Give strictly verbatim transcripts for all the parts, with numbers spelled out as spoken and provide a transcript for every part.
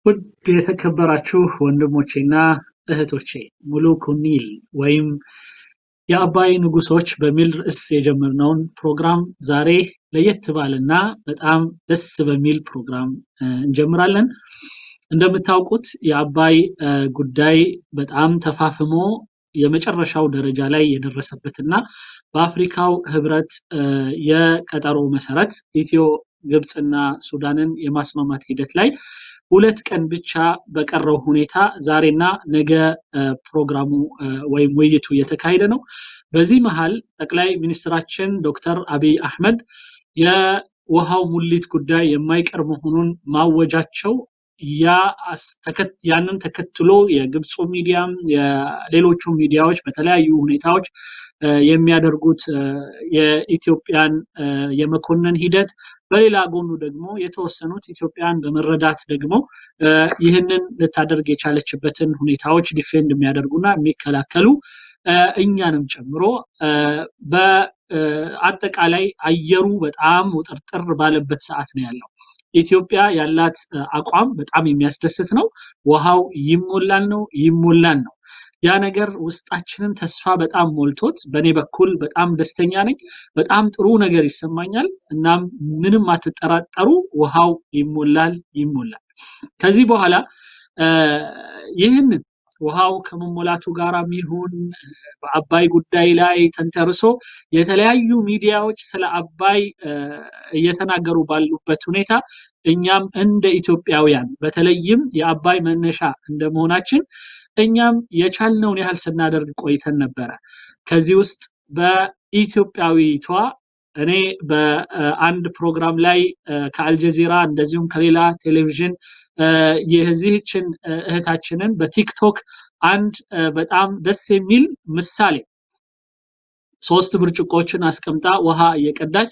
ውድ የተከበራችሁ ወንድሞቼና እህቶቼ ሙሉ ኩኒል ወይም የአባይ ንጉሶች በሚል ርዕስ የጀመርነውን ፕሮግራም ዛሬ ለየት ባለና በጣም ደስ በሚል ፕሮግራም እንጀምራለን። እንደምታውቁት የአባይ ጉዳይ በጣም ተፋፍሞ የመጨረሻው ደረጃ ላይ የደረሰበትና በአፍሪካው ህብረት የቀጠሮ መሰረት ኢትዮ ግብጽና ሱዳንን የማስማማት ሂደት ላይ ሁለት ቀን ብቻ በቀረው ሁኔታ ዛሬና ነገ ፕሮግራሙ ወይም ውይይቱ እየተካሄደ ነው። በዚህ መሃል ጠቅላይ ሚኒስትራችን ዶክተር አብይ አህመድ የውሃው ሙሊት ጉዳይ የማይቀር መሆኑን ማወጃቸው ያ ተከት ያንን ተከትሎ የግብጽ ሚዲያም የሌሎቹ ሚዲያዎች በተለያዩ ሁኔታዎች የሚያደርጉት የኢትዮጵያን የመኮነን ሂደት በሌላ ጎኑ ደግሞ የተወሰኑት ኢትዮጵያን በመረዳት ደግሞ ይህንን ልታደርግ የቻለችበትን ሁኔታዎች ዲፌንድ የሚያደርጉና የሚከላከሉ እኛንም ጨምሮ በአጠቃላይ አየሩ በጣም ውጥርጥር ባለበት ሰዓት ነው ያለው። ኢትዮጵያ ያላት አቋም በጣም የሚያስደስት ነው። ውሃው ይሞላል ነው ይሞላል ነው። ያ ነገር ውስጣችንን ተስፋ በጣም ሞልቶት በኔ በኩል በጣም ደስተኛ ነኝ። በጣም ጥሩ ነገር ይሰማኛል። እናም ምንም አትጠራጠሩ ውሃው ይሞላል ይሞላል። ከዚህ በኋላ ይህንን ውሃው ከመሞላቱ ጋራም ይሁን በአባይ ጉዳይ ላይ ተንተርሶ የተለያዩ ሚዲያዎች ስለ አባይ እየተናገሩ ባሉበት ሁኔታ እኛም እንደ ኢትዮጵያውያን በተለይም የአባይ መነሻ እንደመሆናችን እኛም የቻልነውን ያህል ስናደርግ ቆይተን ነበር። ከዚህ ውስጥ በኢትዮጵያዊቷ እኔ በአንድ ፕሮግራም ላይ ከአልጀዚራ እንደዚሁም ከሌላ ቴሌቪዥን የዚህችን እህታችንን በቲክቶክ አንድ በጣም ደስ የሚል ምሳሌ ሶስት ብርጭቆችን አስቀምጣ ውሃ እየቀዳች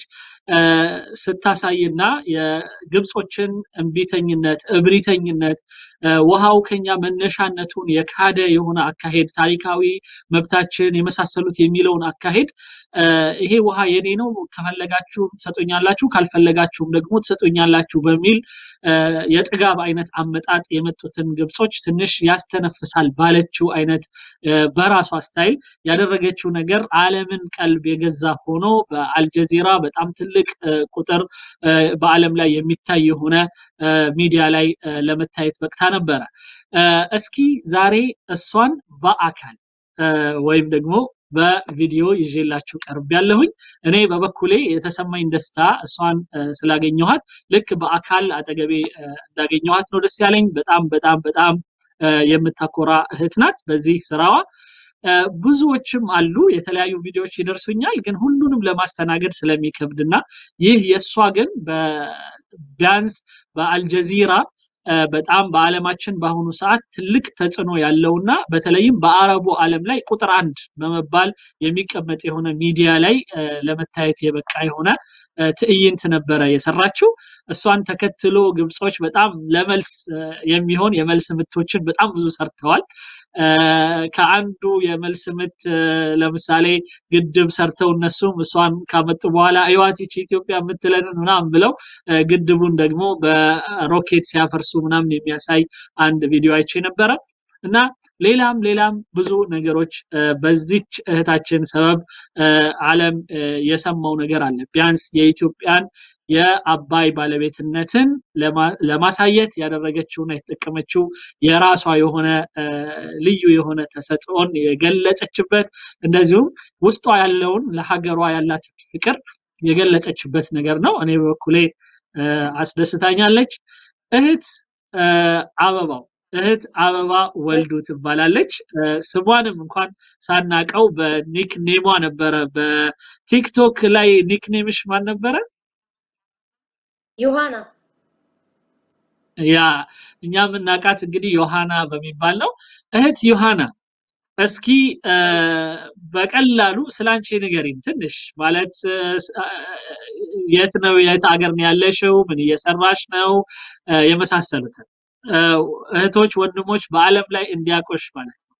ስታሳይና የግብጾችን እንቢተኝነት እብሪተኝነት ውሃው ከኛ መነሻነቱን የካደ የሆነ አካሄድ ታሪካዊ መብታችን የመሳሰሉት የሚለውን አካሄድ ይሄ ውሃ የኔ ነው ከፈለጋችሁ ትሰጡኛላችሁ ካልፈለጋችሁም ደግሞ ትሰጡኛላችሁ በሚል የጥጋብ አይነት አመጣጥ የመጡትን ግብጾች ትንሽ ያስተነፍሳል ባለችው አይነት በራሷ ስታይል ያደረገችው ነገር ዓለምን ቀልብ የገዛ ሆኖ በአልጀዚራ በጣም ትልቅ ቁጥር በአለም ላይ የሚታይ የሆነ ሚዲያ ላይ ለመታየት በቅታ ነበር። እስኪ ዛሬ እሷን በአካል ወይም ደግሞ በቪዲዮ ይዤላችሁ ቀርብ ያለሁኝ እኔ በበኩሌ የተሰማኝ ደስታ እሷን ስላገኘኋት ልክ በአካል አጠገቤ እንዳገኘኋት ነው ደስ ያለኝ። በጣም በጣም በጣም የምታኮራ እህት ናት። በዚህ ስራዋ ብዙዎችም አሉ የተለያዩ ቪዲዮዎች ይደርሱኛል ግን ሁሉንም ለማስተናገድ ስለሚከብድና ይህ የሷ ግን በቢያንስ በአልጀዚራ በጣም በአለማችን በአሁኑ ሰዓት ትልቅ ተጽዕኖ ያለውና በተለይም በአረቡ ዓለም ላይ ቁጥር አንድ በመባል የሚቀመጥ የሆነ ሚዲያ ላይ ለመታየት የበቃ የሆነ ትዕይንት ነበረ የሰራችው። እሷን ተከትሎ ግብጾች በጣም ለመልስ የሚሆን የመልስ ምቶችን በጣም ብዙ ሰርተዋል። ከአንዱ የመልስ ምት ለምሳሌ ግድብ ሰርተው እነሱም እሷን ካመጡ በኋላ አይዋቲች ኢትዮጵያ ምትለንን ምናምን ብለው ግድቡን ደግሞ በሮኬት ሲያፈርሱ ምናምን የሚያሳይ አንድ ቪዲዮ አይቼ ነበር። እና ሌላም ሌላም ብዙ ነገሮች በዚች እህታችን ሰበብ ዓለም የሰማው ነገር አለ። ቢያንስ የኢትዮጵያን የአባይ ባለቤትነትን ለማሳየት ያደረገችውና የተጠቀመችው የራሷ የሆነ ልዩ የሆነ ተሰጥኦን የገለጸችበት እንደዚሁም ውስጧ ያለውን ለሀገሯ ያላት ፍቅር የገለጸችበት ነገር ነው። እኔ በኩሌ አስደስታኛለች። እህት አበባው እህት አበባ ወልዱ ትባላለች። ስሟንም እንኳን ሳናቀው በኒክ ኔሟ ነበረ በቲክቶክ ላይ ኒክ ኔምሽ ማን ነበረ? ዮሐና። ያ እኛም እናቃት እንግዲህ ዮሐና በሚባል ነው። እህት ዮሐና እስኪ በቀላሉ ስላንቺ ንገሪን ትንሽ ማለት የት ነው የት ሀገር ነው ያለሽው ምን እየሰራሽ ነው የመሳሰሉት እህቶች ወንድሞች በአለም ላይ እንዲያቆሽ ማለት ነው።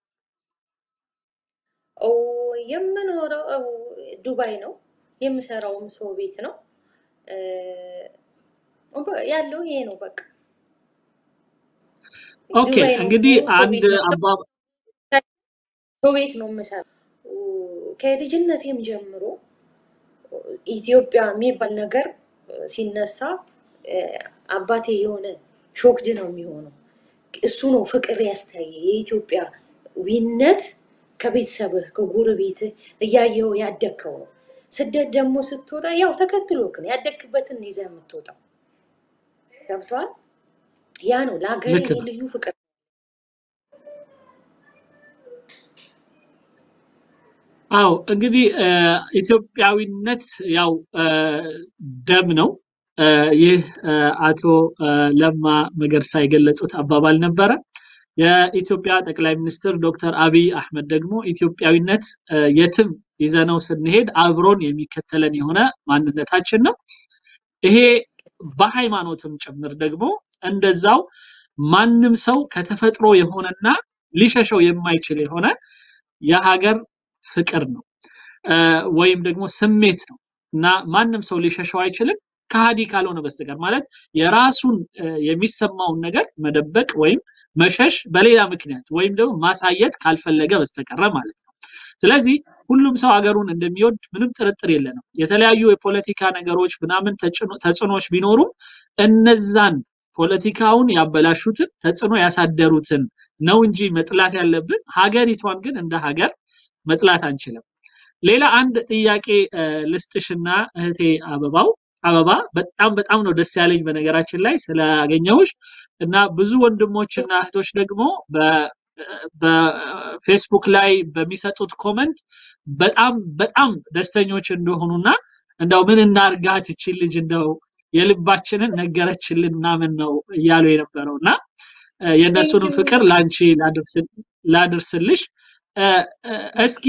ኦ የምኖረው ዱባይ ነው የምሰራውም ሰው ቤት ነው ያለው ይሄ ነው በቃ ኦኬ ዱባይ ነው እንግዲህ የምኖረው፣ ሰው አንድ ቤት ነው አባ ሰው ቤት ነው የምሰራው። ከልጅነቴም ጀምሮ ኢትዮጵያ የሚባል ነገር ሲነሳ አባቴ የሆነ ሾክድ ነው የሚሆነው። እሱ ነው ፍቅር ያስተያየ የኢትዮጵያ ዊነት ከቤተሰብህ ከጎረቤትህ እያየው ያደከው ነው። ስደት ደግሞ ስትወጣ ያው ተከትሎክ ነው ያደክበትን ይዘህ የምትወጣው። ገብቷል? ያ ነው ለሀገሬ ልክ ነው። ልዩ ፍቅር። አዎ እንግዲህ ኢትዮጵያዊነት ያው ደም ነው። ይህ አቶ ለማ መገርሳ የገለጹት አባባል ነበረ። የኢትዮጵያ ጠቅላይ ሚኒስትር ዶክተር አብይ አህመድ ደግሞ ኢትዮጵያዊነት የትም ይዘነው ስንሄድ አብሮን የሚከተለን የሆነ ማንነታችን ነው። ይሄ በሃይማኖትም ጭምር ደግሞ እንደዛው ማንም ሰው ከተፈጥሮ የሆነና ሊሸሸው የማይችል የሆነ የሀገር ፍቅር ነው ወይም ደግሞ ስሜት ነው እና ማንም ሰው ሊሸሸው አይችልም ከሃዲ ካልሆነ በስተቀር ማለት የራሱን የሚሰማውን ነገር መደበቅ ወይም መሸሽ በሌላ ምክንያት ወይም ደግሞ ማሳየት ካልፈለገ በስተቀር ማለት ነው። ስለዚህ ሁሉም ሰው ሀገሩን እንደሚወድ ምንም ጥርጥር የለንም። የተለያዩ የፖለቲካ ነገሮች ምናምን ተጽዕኖች ቢኖሩም እነዛን ፖለቲካውን ያበላሹትን ተጽዕኖ ያሳደሩትን ነው እንጂ መጥላት ያለብን ሀገሪቷን ግን እንደ ሀገር መጥላት አንችልም። ሌላ አንድ ጥያቄ ልስጥሽና እህቴ አበባው አበባ በጣም በጣም ነው ደስ ያለኝ በነገራችን ላይ ስላገኘሁሽ እና ብዙ ወንድሞችና እህቶች ደግሞ በ በፌስቡክ ላይ በሚሰጡት ኮሜንት በጣም በጣም ደስተኞች እንደሆኑና እንደው ምን እናርጋት እቺ ልጅ እንደው የልባችንን ነገረችልን ምናምን ነው እያሉ የነበረውና የነሱንም ፍቅር ላንቺ ላድርስልሽ። እስኪ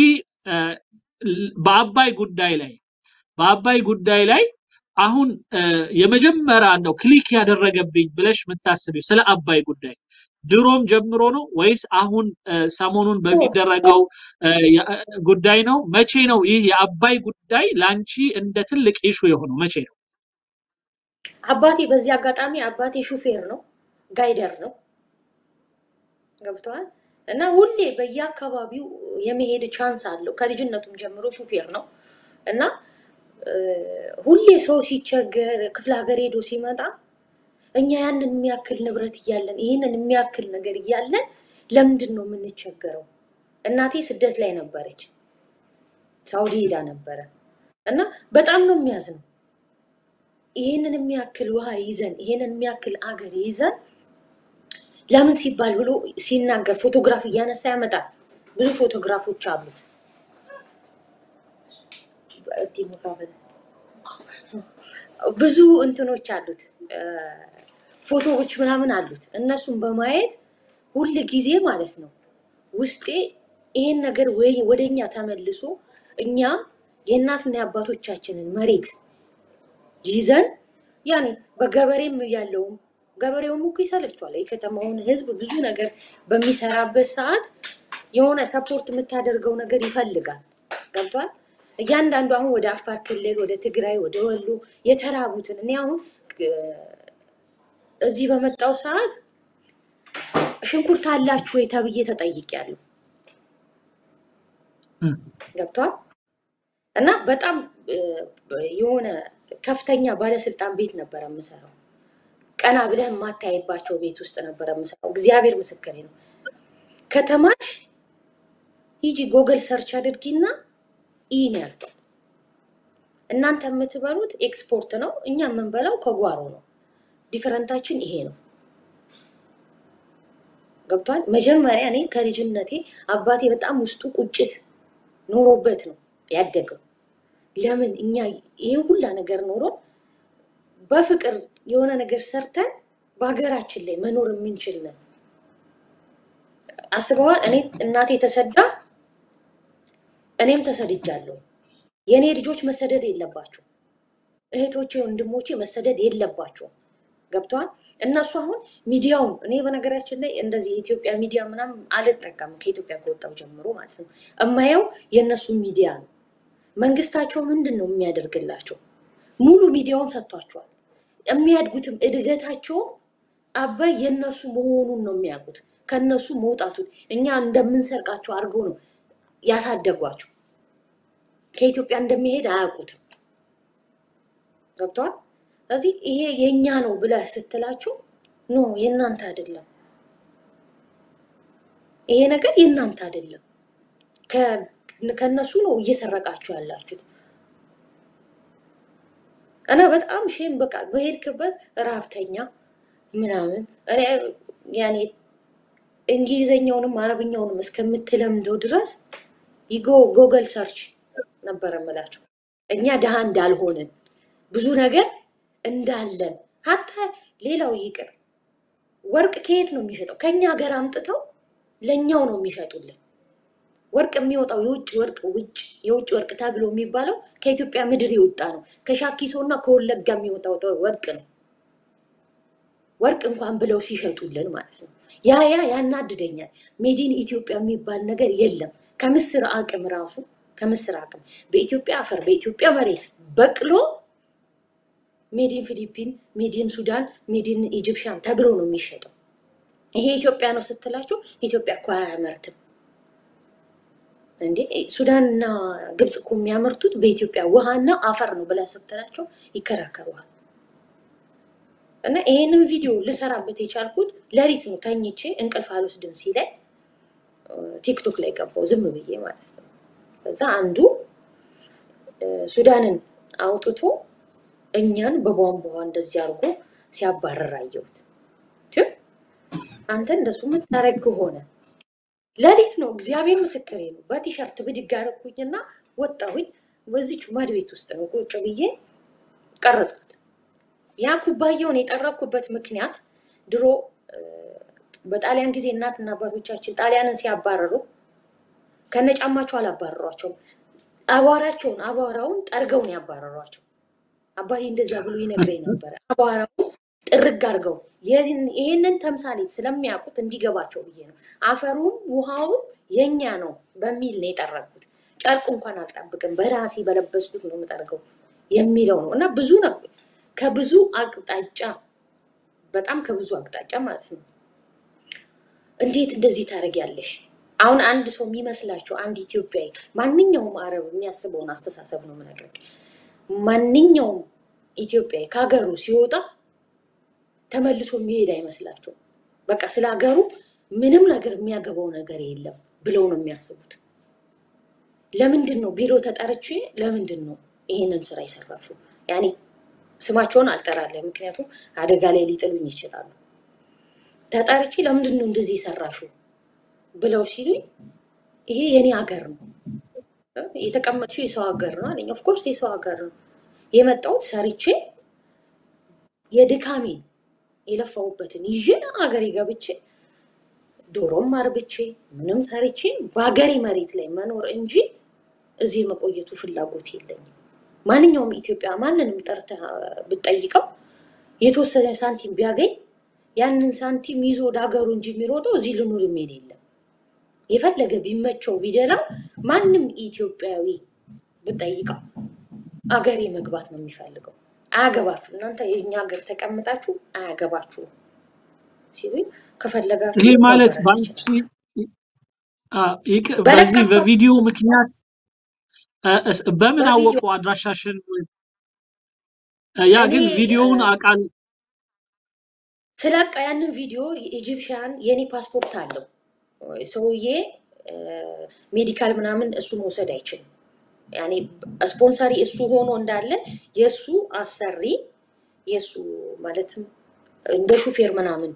በአባይ ጉዳይ ላይ በአባይ ጉዳይ ላይ አሁን የመጀመሪያ ነው ክሊክ ያደረገብኝ ብለሽ የምታስቢው ስለ አባይ ጉዳይ ድሮም ጀምሮ ነው ወይስ አሁን ሰሞኑን በሚደረገው ጉዳይ ነው? መቼ ነው ይህ የአባይ ጉዳይ ላንቺ እንደ ትልቅ ኢሹ የሆነው መቼ ነው? አባቴ በዚህ አጋጣሚ አባቴ ሹፌር ነው፣ ጋይደር ነው። ገብቷል? እና ሁሌ በየአካባቢው የመሄድ ቻንስ አለው። ከልጅነቱም ጀምሮ ሹፌር ነው እና ሁሌ ሰው ሲቸገር ክፍለ ሀገር ሄዶ ሲመጣ እኛ ያንን የሚያክል ንብረት እያለን ይሄንን የሚያክል ነገር እያለን ለምንድን ነው የምንቸገረው? እናቴ ስደት ላይ ነበረች፣ ሳውዲ ሄዳ ነበረ እና በጣም ነው የሚያዝነው። ይሄንን የሚያክል ውሃ ይዘን ይሄንን የሚያክል አገር ይዘን ለምን ሲባል ብሎ ሲናገር ፎቶግራፍ እያነሳ ያመጣል። ብዙ ፎቶግራፎች አሉት። ብዙ እንትኖች አሉት ፎቶዎች ምናምን አሉት። እነሱን በማየት ሁሉ ጊዜ ማለት ነው ውስጤ ይሄን ነገር ወይ ወደኛ ተመልሶ እኛ የእናትና የአባቶቻችንን መሬት ይዘን ያኔ በገበሬም ያለው ገበሬውም እኮ ይሰለቻል። የከተማውን ህዝብ ብዙ ነገር በሚሰራበት ሰዓት የሆነ ሰፖርት የምታደርገው ነገር ይፈልጋል። ገብቷል? እያንዳንዱ አሁን ወደ አፋር ክልል ወደ ትግራይ ወደ ወሎ የተራቡትን እኔ አሁን እዚህ በመጣው ሰዓት ሽንኩርት አላችሁ ወይ ተብዬ ተጠይቄያለሁ። ገብቷል? እና በጣም የሆነ ከፍተኛ ባለስልጣን ቤት ነበር የምሰራው። ቀና ብለህ ማታይባቸው ቤት ውስጥ ነበር የምሰራው። እግዚአብሔር ምስክሬ ነው። ከተማሽ ሂጂ ጎግል ሰርች አድርጊና ኢን ያልኩት እናንተ የምትበሉት ኤክስፖርት ነው፣ እኛ የምንበላው ከጓሮ ነው። ዲፈረንታችን ይሄ ነው። ገብቷል? መጀመሪያ እኔ ከልጅነቴ አባቴ በጣም ውስጡ ቁጭት ኖሮበት ነው ያደገው። ለምን እኛ ይሄ ሁላ ነገር ኖሮ በፍቅር የሆነ ነገር ሰርተን በሀገራችን ላይ መኖር የምንችል ነን። አስበዋል? እኔ እናቴ ተሰዳ እኔም ተሰድጃለሁ። የኔ ልጆች መሰደድ የለባቸው፣ እህቶቼ ወንድሞቼ መሰደድ የለባቸው። ገብቷል? እነሱ አሁን ሚዲያውን እኔ በነገራችን ላይ እንደዚህ የኢትዮጵያ ሚዲያ ምናምን አልጠቀምም ከኢትዮጵያ ከወጣው ጀምሮ ማለት ነው። እማየው የነሱ ሚዲያ ነው። መንግስታቸው ምንድነው የሚያደርግላቸው? ሙሉ ሚዲያውን ሰጥቷቸዋል። የሚያድጉትም እድገታቸው አባይ የነሱ መሆኑን ነው የሚያውቁት ከነሱ መውጣቱን እኛ እንደምንሰርቃቸው አድርገው ነው ያሳደጓቸው ከኢትዮጵያ እንደሚሄድ አያውቁትም ገብቷል ስለዚህ ይሄ የኛ ነው ብለህ ስትላቸው ኖ የናንተ አይደለም ይሄ ነገር የናንተ አይደለም ከነሱ ነው እየሰረቃችሁ ያላችሁት انا በጣም ሼም በቃ በሄድክበት ራብተኛ ምናምን እኔ ያኔ እንግሊዘኛውንም አረብኛውንም እስከምትለምደው ድረስ ይጎ ጎግል ሰርች ነበር መላቸው እኛ ደሃ እንዳልሆነን ብዙ ነገር እንዳለን hatta ሌላው ይቅር ወርቅ ከየት ነው የሚሸጠው ከኛ ሀገር አምጥተው ለኛው ነው የሚሸጡልን ወርቅ የሚወጣው የውጭ ወርቅ ውጭ የውጭ ወርቅ ተብሎ የሚባለው ከኢትዮጵያ ምድር ይወጣ ነው ከሻኪሶና ከወለጋ የሚወጣው ወርቅ ነው ወርቅ እንኳን ብለው ሲሸጡልን ማለት ነው ያ ያ ያናድደኛል ሜዲን ኢትዮጵያ የሚባል ነገር የለም ከምስር አቅም ራሱ ከምስር አቅም በኢትዮጵያ አፈር በኢትዮጵያ መሬት በቅሎ ሜዲን ፊሊፒን ሜዲን ሱዳን ሜዲን ኢጂፕሽያን ተብሎ ነው የሚሸጠው ይሄ ኢትዮጵያ ነው ስትላችሁ ኢትዮጵያ እኮ አያመርትም እንዴ ሱዳንና ግብጽ እኮ የሚያመርቱት በኢትዮጵያ ውሃና አፈር ነው ብላ ስትላቸው ይከራከሩሃል እና ይሄንን ቪዲዮ ልሰራበት የቻልኩት ለሪት ነው ተኝቼ እንቅልፍ አልወስድም ሲለኝ ቲክቶክ ላይ ገባው ዝም ብዬ ማለት ነው ከዛ አንዱ ሱዳንን አውጥቶ እኛን በቧንቧ እንደዚህ አርጎ ሲያባረር አየሁት አንተ እንደሱ ምታረግ ሆነ ለሊት ነው እግዚአብሔር ምስክሬ ነው በቲሸርት ብድጋረኩኝና ወጣሁኝ ወዚች ማድቤት ውስጥ ነው ቁጭ ብዬ ቀረጽኩት ያ ኩባያውን የጠረኩበት ምክንያት ድሮ በጣሊያን ጊዜ እናትና አባቶቻችን ጣሊያንን ሲያባረሩ ከነጫማቸው አላባረሯቸው አባራቸውን አባራውን ጠርገው ነው ያባረሯቸው አባዬ እንደዛ ብሎ ይነግረኝ ነበር አባራውን ጥርግ አርገው ይሄንን ተምሳሌት ስለሚያውቁት እንዲገባቸው ብዬ ነው አፈሩም ውሃውም የኛ ነው በሚል ነው የጠረኩት ጨርቅ እንኳን አልጣብቅም በራሴ በለበስኩት ነው የምጠርገው የሚለው ነው እና ብዙ ነው ከብዙ አቅጣጫ በጣም ከብዙ አቅጣጫ ማለት ነው እንዴት እንደዚህ ታረጋለሽ አሁን አንድ ሰው የሚመስላችሁ አንድ ኢትዮጵያዊ ማንኛውም አረብ የሚያስበውን አስተሳሰብ ነው ምናገር ማንኛውም ኢትዮጵያዊ ካገሩ ሲወጣ ተመልሶ የሚሄድ አይመስላችሁ በቃ ስለ ሀገሩ ምንም ነገር የሚያገባው ነገር የለም ብለው ነው የሚያስቡት ለምንድን ነው ቢሮ ተጠርቼ ለምንድን ነው ይሄንን ስራ ይሰራሹ ያኒ ስማቸውን አልጠራለሁ ምክንያቱም አደጋ ላይ ሊጥሉኝ ይችላሉ ተጠርቼ ለምንድን ነው እንደዚህ ይሰራሹ ብለው ሲሉኝ ይሄ የኔ ሀገር ነው የተቀመጥሽው የሰው ሀገር ነው አለኝ ኦፍ ኮርስ የሰው ሀገር ነው የመጣው ሰርቼ የድካሜ የለፋውበትን ይዤና ሀገሬ ገብቼ ዶሮም አርብቼ ምንም ሰርቼ ባገሬ መሬት ላይ መኖር እንጂ እዚህ መቆየቱ ፍላጎት የለኝም ማንኛውም ኢትዮጵያ ማንንም ጠርተ ብትጠይቀው የተወሰነ ሳንቲም ቢያገኝ ያንን ሳንቲም ይዞ ዳገሩ እንጂ የሚሮጠው እዚህ ልኑር የሚል የለም የፈለገ ቢመቸው ቢደላ ማንንም ኢትዮጵያዊ ብትጠይቀው አገሬ መግባት ነው የሚፈልገው አያገባችሁ እናንተ የኛ ሀገር ተቀምጣችሁ አያገባችሁ ሲሉኝ ከፈለጋችሁ ይሄ ማለት ባንቺ በዚህ በቪዲዮ ምክንያት በምን አወቁ አድራሻሽን ያ ግን ቪዲዮውን አቃል ስለቃ ያንን ቪዲዮ ኢጂፕሽያን የኔ ፓስፖርት አለው ሰውዬ ሜዲካል ምናምን እሱ መውሰድ አይችልም ያኔ ስፖንሰሪ እሱ ሆኖ እንዳለ የሱ አሰሪ የሱ ማለትም እንደ ሹፌር ምናምን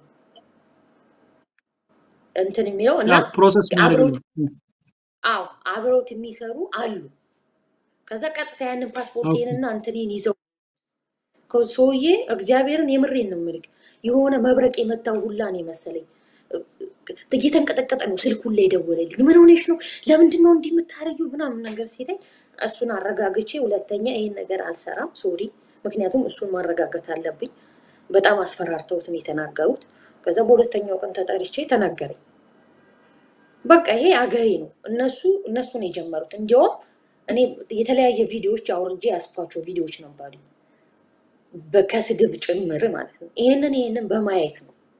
እንትን የሚለው እና ፕሮሰስ አብሮት አው አብሮት የሚሰሩ አሉ ከዛ ቀጥታ ያንን ፓስፖርቴንና እንትኔን ይዘው ከሶዬ እግዚአብሔርን የምሬን ነው ምልክ የሆነ መብረቅ የመታው ሁላ ነው መሰለኝ ተጌተንቀጠቀጠ ነው ስልኩ ላይ ደወለልኝ ምን ሆነሽ ነው ለምንድን ነው እንዴ የምታረጊው ምናምን ነገር ሲለኝ እሱን አረጋግጬ ሁለተኛ ይሄን ነገር አልሰራም ሶሪ ምክንያቱም እሱን ማረጋጋት አለብኝ በጣም አስፈራርተውት ነው የተናገሩት ከዛ በሁለተኛው ቀን ተጠርቼ ተናገረኝ በቃ ይሄ አገሬ ነው እነሱ እነሱ ነው የጀመሩት እንዲያውም እኔ የተለያየ ቪዲዮዎች አውርጄ ያስፋቸው ቪዲዮዎች ነበሩ በከስድብ ጭምር ማለት ነው ይሄንን ይሄንን በማየት ነው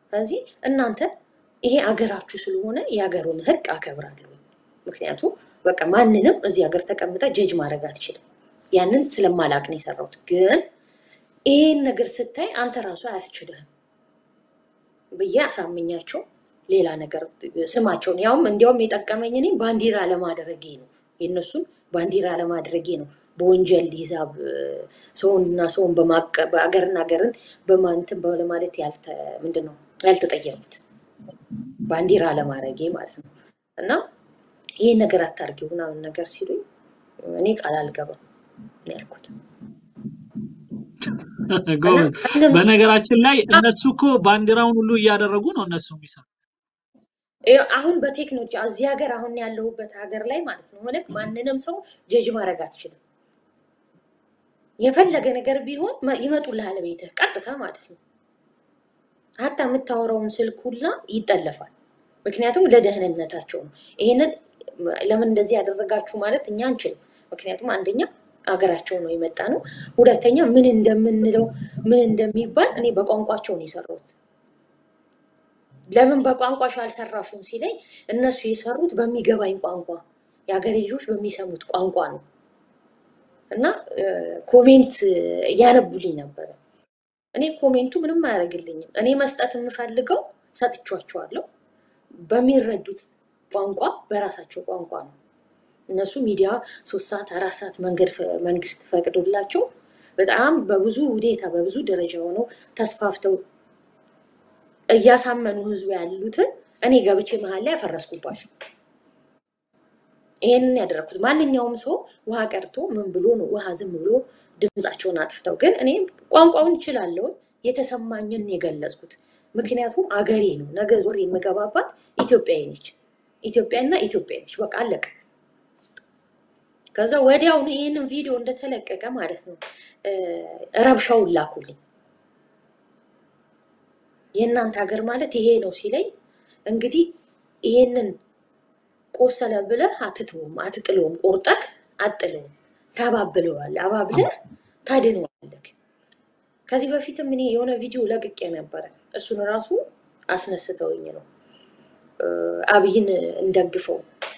ስለዚህ እናንተ ይሄ አገራችሁ ስለሆነ ያገሩን ህግ አከብራለሁ ምክንያቱም በቃ ማንንም እዚህ ሀገር ተቀምጣ ጀጅ ማድረግ አትችልም ያንን ስለማላቅ ነው የሰራሁት ግን ይሄን ነገር ስታይ አንተ ራሱ አያስችልህም በያ አሳምኛቸው ሌላ ነገር ስማቸው ነው ያውም እንዲያውም የጠቀመኝ እኔ ባንዲራ ለማድረጌ ነው የነሱን ባንዲራ ለማድረጌ ነው በወንጀል ሂሳብ ሰውንና ሰውን በማቀ በአገርና አገርን በማንተ በለማለት ያልተ ምንድነው ያልተጠየቁት ባንዲራ ለማድረጌ ማለት ነው እና ይሄ ነገር አታርጊውና ነገር ሲሉኝ እኔ ቃል አልገባም ነው ያልኩት ጎበዝ በነገራችን ላይ እነሱኮ ባንዲራውን ሁሉ ያደረጉ ነው እነሱ የሚሰሩት አሁን በቴክኖሎጂ አዚ ሀገር አሁን ያለውበት ሀገር ላይ ማለት ነው ሆነ ማንንም ሰው ጀጅ ማድረግ አትችልም የፈለገ ነገር ቢሆን ይመጡልሃል ቤትህ ቀጥታ ማለት ነው አታ የምታወራውን ስልክ ሁላ ይጠለፋል ምክንያቱም ለደህንነታቸው ነው ይሄንን ለምን እንደዚህ ያደረጋችሁ ማለት እኛ አንችል ምክንያቱም አንደኛ አገራቸው ነው የመጣነው ሁለተኛ ምን እንደምንለው ምን እንደሚባል እኔ በቋንቋቸው ነው የሰራሁት ለምን በቋንቋሽ አልሰራሽም ሲለኝ እነሱ የሰሩት በሚገባኝ ቋንቋ ያገሬ ልጆች በሚሰሙት ቋንቋ ነው እና ኮሜንት ያነቡልኝ ነበር እኔ ኮሜንቱ ምንም አያረግልኝም እኔ መስጠት የምፈልገው ሰጥቻቸዋለሁ በሚረዱት ቋንቋ በራሳቸው ቋንቋ ነው እነሱ ሚዲያ ሶስት ሰዓት አራት ሰዓት መንገድ መንግስት ፈቅዶላቸው በጣም በብዙ ሁኔታ በብዙ ደረጃ ሆነው ተስፋፍተው እያሳመኑ ህዝብ ያሉትን እኔ ገብቼ መሃል ላይ አፈረስኩባቸው ይሄንን ያደረኩት ማንኛውም ሰው ውሃ ቀርቶ ምን ብሎ ነው ውሃ ዝም ብሎ ድምጻቸውን አጥፍተው ግን እኔ ቋንቋውን ይችላልው የተሰማኝን የገለጽኩት ምክንያቱም አገሬ ነው ነገ ዞር የምገባባት ኢትዮጵያዊ ነች ኢትዮጵያና ኢትዮጵያ ነች በቃ አለቀ ከዛ ወዲያው ነው ይሄንን ቪዲዮ እንደተለቀቀ ማለት ነው ረብሻው ላኩልኝ የናንተ ሀገር ማለት ይሄ ነው ሲለኝ እንግዲህ ይሄንን ቆሰለ ብለህ አትተውም አትጥለውም ቆርጠክ አጥለውም ታባብለዋል አባብለህ ታድነዋለህ ከዚህ በፊትም እኔ የሆነ ቪዲዮ ለቅቄ ነበር እሱን ራሱ አስነስተውኝ ነው አብይን እንደግፈው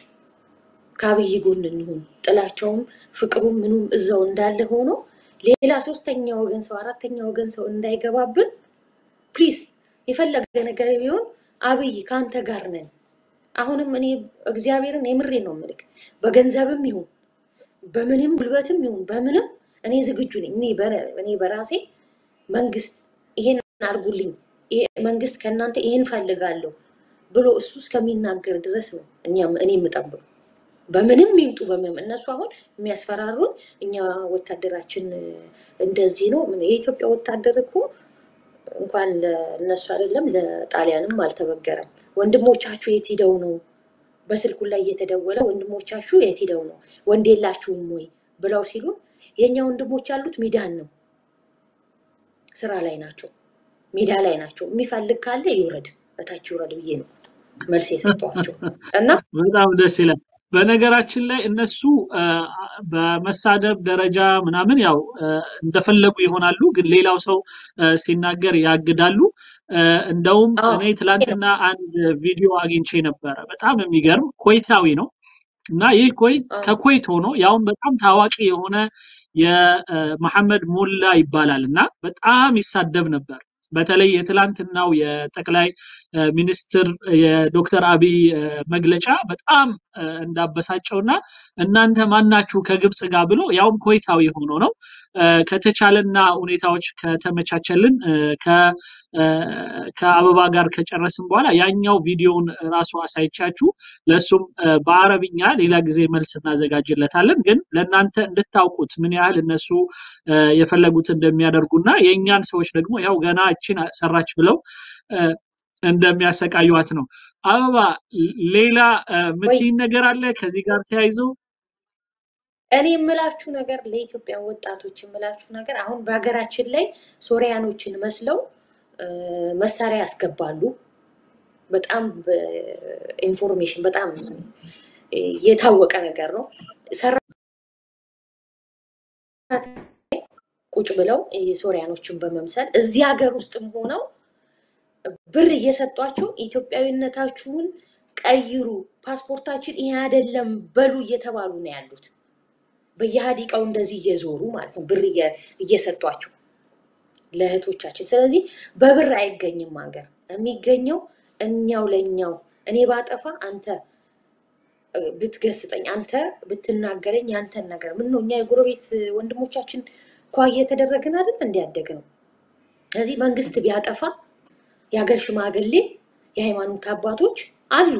ካብይ ጎን እንሁን ጥላቸውም ፍቅሩም ምኑም እዛው እንዳለ ሆኖ ሌላ ሶስተኛ ወገን ሰው አራተኛ ወገን ሰው እንዳይገባብን ፕሊዝ የፈለገ ነገር ቢሆን አብይ ካንተ ጋር ነን አሁንም እኔ እግዚአብሔርን የምሬ ነው ምልክ በገንዘብም ይሁን በምንም ጉልበትም ይሁን በምንም እኔ ዝግጁ ነኝ እኔ እኔ በራሴ መንግስት ይሄን አርጉልኝ ይሄ መንግስት ከናንተ ይሄን ፈልጋለሁ ብሎ እሱ እስከሚናገር ድረስ ነው እኛም እኔ የምጠብቀው በምንም ይምጡ በምንም እነሱ አሁን የሚያስፈራሩን እኛ ወታደራችን እንደዚህ ነው የኢትዮጵያ ወታደር እኮ እንኳን ለነሱ አይደለም ለጣሊያንም አልተበገረም ወንድሞቻችሁ የት ሄደው ነው በስልኩ ላይ እየተደወለ ወንድሞቻችሁ የት ሄደው ነው ወንዴላችሁም ወይ ብለው ሲሉ የኛ ወንድሞች ያሉት ሚዳን ነው ስራ ላይ ናቸው ሚዳ ላይ ናቸው የሚፈልግ ካለ ይወረድ እታች ይወረድ ብዬ ነው መልስ የሰጠዋቸው እና በጣም ደስ ይላል በነገራችን ላይ እነሱ በመሳደብ ደረጃ ምናምን ያው እንደፈለጉ ይሆናሉ ግን ሌላው ሰው ሲናገር ያግዳሉ እንደውም እኔ ትላንትና አንድ ቪዲዮ አግኝቼ ነበር በጣም የሚገርም ኮይታዊ ነው እና ይህ ኮይት ከኮይት ሆኖ ያውም በጣም ታዋቂ የሆነ የመሐመድ ሞላ ይባላልና በጣም ይሳደብ ነበር በተለይ የትላንትናው የጠቅላይ ሚኒስትር የዶክተር አብይ መግለጫ በጣም እንዳበሳጨውና እናንተ ማናችሁ ከግብጽ ጋር ብሎ ያውም ኮይታዊ ሆኖ ነው ከተቻለና ሁኔታዎች ከተመቻቸልን ከ ከአበባ ጋር ከጨረስን በኋላ ያኛው ቪዲዮውን ራሱ አሳይቻችሁ ለሱም በአረብኛ ሌላ ጊዜ መልስ እናዘጋጅለታለን ግን ለናንተ እንድታውቁት ምን ያህል እነሱ የፈለጉት እንደሚያደርጉና የኛን ሰዎች ደግሞ ያው ገና እቺን ሰራች ብለው እንደሚያሰቃዩት ነው አበባ ሌላ ምትይን ነገር አለ ከዚህ ጋር ተያይዞ እኔ የምላችሁ ነገር ለኢትዮጵያ ወጣቶች የምላችሁ ነገር አሁን በአገራችን ላይ ሶሪያኖችን መስለው መሳሪያ ያስገባሉ በጣም ኢንፎርሜሽን በጣም የታወቀ ነገር ነው ሰራተኛ፣ ቁጭ ብለው ሶሪያኖችን በመምሰል እዚህ ሀገር ውስጥም ሆነው ብር እየሰጧቸው ኢትዮጵያዊነታችሁን ቀይሩ ፓስፖርታችን ይሄ አይደለም በሉ እየተባሉ ነው ያሉት በየሃዲቃው እንደዚህ እየዞሩ ማለት ነው ብር እየሰጧቸው ለእህቶቻችን ስለዚህ በብር አይገኝም ሀገር የሚገኘው እኛው ለኛው እኔ ባጠፋ አንተ ብትገስጠኝ አንተ ብትናገረኝ ያንተን ነገር ምን ነው እኛ የጎረቤት ወንድሞቻችን ኳ እየተደረገን አይደል እንዲያደግ ነው ስለዚህ መንግስት ቢያጠፋ ያገር ሽማግሌ የሃይማኖት አባቶች አሉ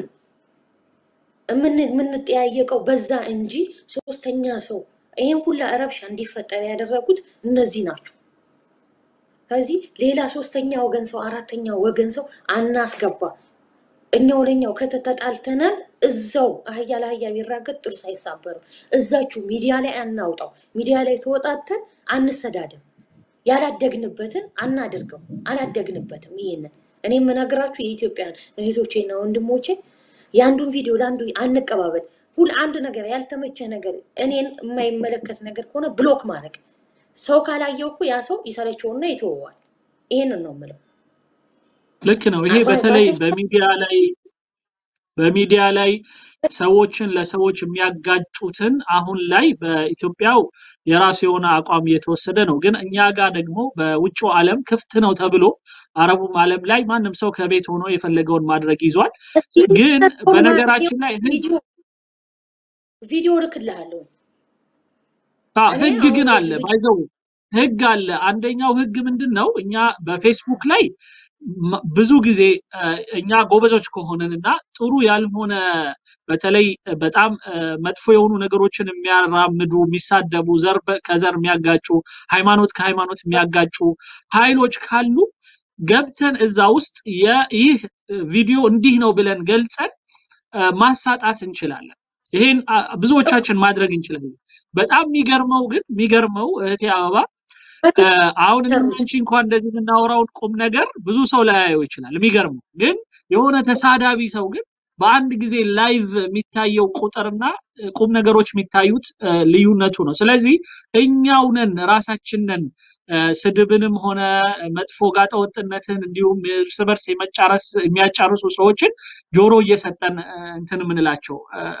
ምን ምን ተያየቀው በዛ እንጂ ሶስተኛ ሰው ይሄን ሁሉ አረብሻ እንዲፈጠር ያደረጉት እነዚህ ናቸው ስለዚህ ሌላ ሶስተኛ ወገን ሰው አራተኛ ወገን ሰው አናስገባ እኛው ለኛው ከተተጣልተናል እዛው አህያ ለአህያ ቢራገጥ ጥርስ አይሳበርም እዛችሁ ሚዲያ ላይ አናውጣው ሚዲያ ላይ ተወጣተን አንሰዳደም ያላደግንበትን አናደርገው አላደግንበትም ይሄንን እኔ መናገራችሁ የኢትዮጵያን እህቶቼና ወንድሞቼ ያንዱን ቪዲዮ ላንዱ አንቀባበል ሁሉ አንድ ነገር ያልተመቸ ነገር እኔን የማይመለከት ነገር ከሆነ ብሎክ ማድረግ ሰው ካላየው እኮ ያ ሰው ይሰለቸውና ይተወዋል ይሄንን ነው የምለው ልክ ነው ይሄ በተለይ በሚዲያ ላይ በሚዲያ ላይ ሰዎችን ለሰዎች የሚያጋጩትን አሁን ላይ በኢትዮጵያው የራሱ የሆነ አቋም እየተወሰደ ነው ግን እኛ ጋር ደግሞ በውጭው ዓለም ክፍት ነው ተብሎ አረቡም ዓለም ላይ ማንንም ሰው ከቤት ሆኖ የፈለገውን ማድረግ ይዟል ግን በነገራችን ላይ ቪዲዮ ቪዲዮ ልክልሃለሁ አ ህግ ግን አለ ባይዘው ህግ አለ አንደኛው ህግ ምንድነው እኛ በፌስቡክ ላይ ብዙ ጊዜ እኛ ጎበዞች ከሆነንና ጥሩ ያልሆነ በተለይ በጣም መጥፎ የሆኑ ነገሮችን የሚያራምዱ የሚሳደቡ ዘር ከዘር የሚያጋጩ ሃይማኖት ከሃይማኖት የሚያጋጩ ኃይሎች ካሉ ገብተን እዛ ውስጥ ይህ ቪዲዮ እንዲህ ነው ብለን ገልጸን ማሳጣት እንችላለን ይሄን ብዙዎቻችን ማድረግ እንችላለን በጣም የሚገርመው ግን የሚገርመው እህቴ አበባ አሁን እንጂ እንኳን እንደዚህ እናወራው ቁም ነገር ብዙ ሰው ላያየው ይችላል የሚገርመው ግን የሆነ ተሳዳቢ ሰው ግን በአንድ ጊዜ ላይቭ የሚታየው ቁጥርና ቁም ነገሮች የሚታዩት ልዩነቱ ነው ስለዚህ እኛው ነን ራሳችን ነን ስድብንም ሆነ መጥፎ ጋጠወጥነትን እንዲሁም እርስ በርስ የመጫረስ የሚያጫርሱ ሰዎችን ጆሮ እየሰጠን እንትን ምንላቸው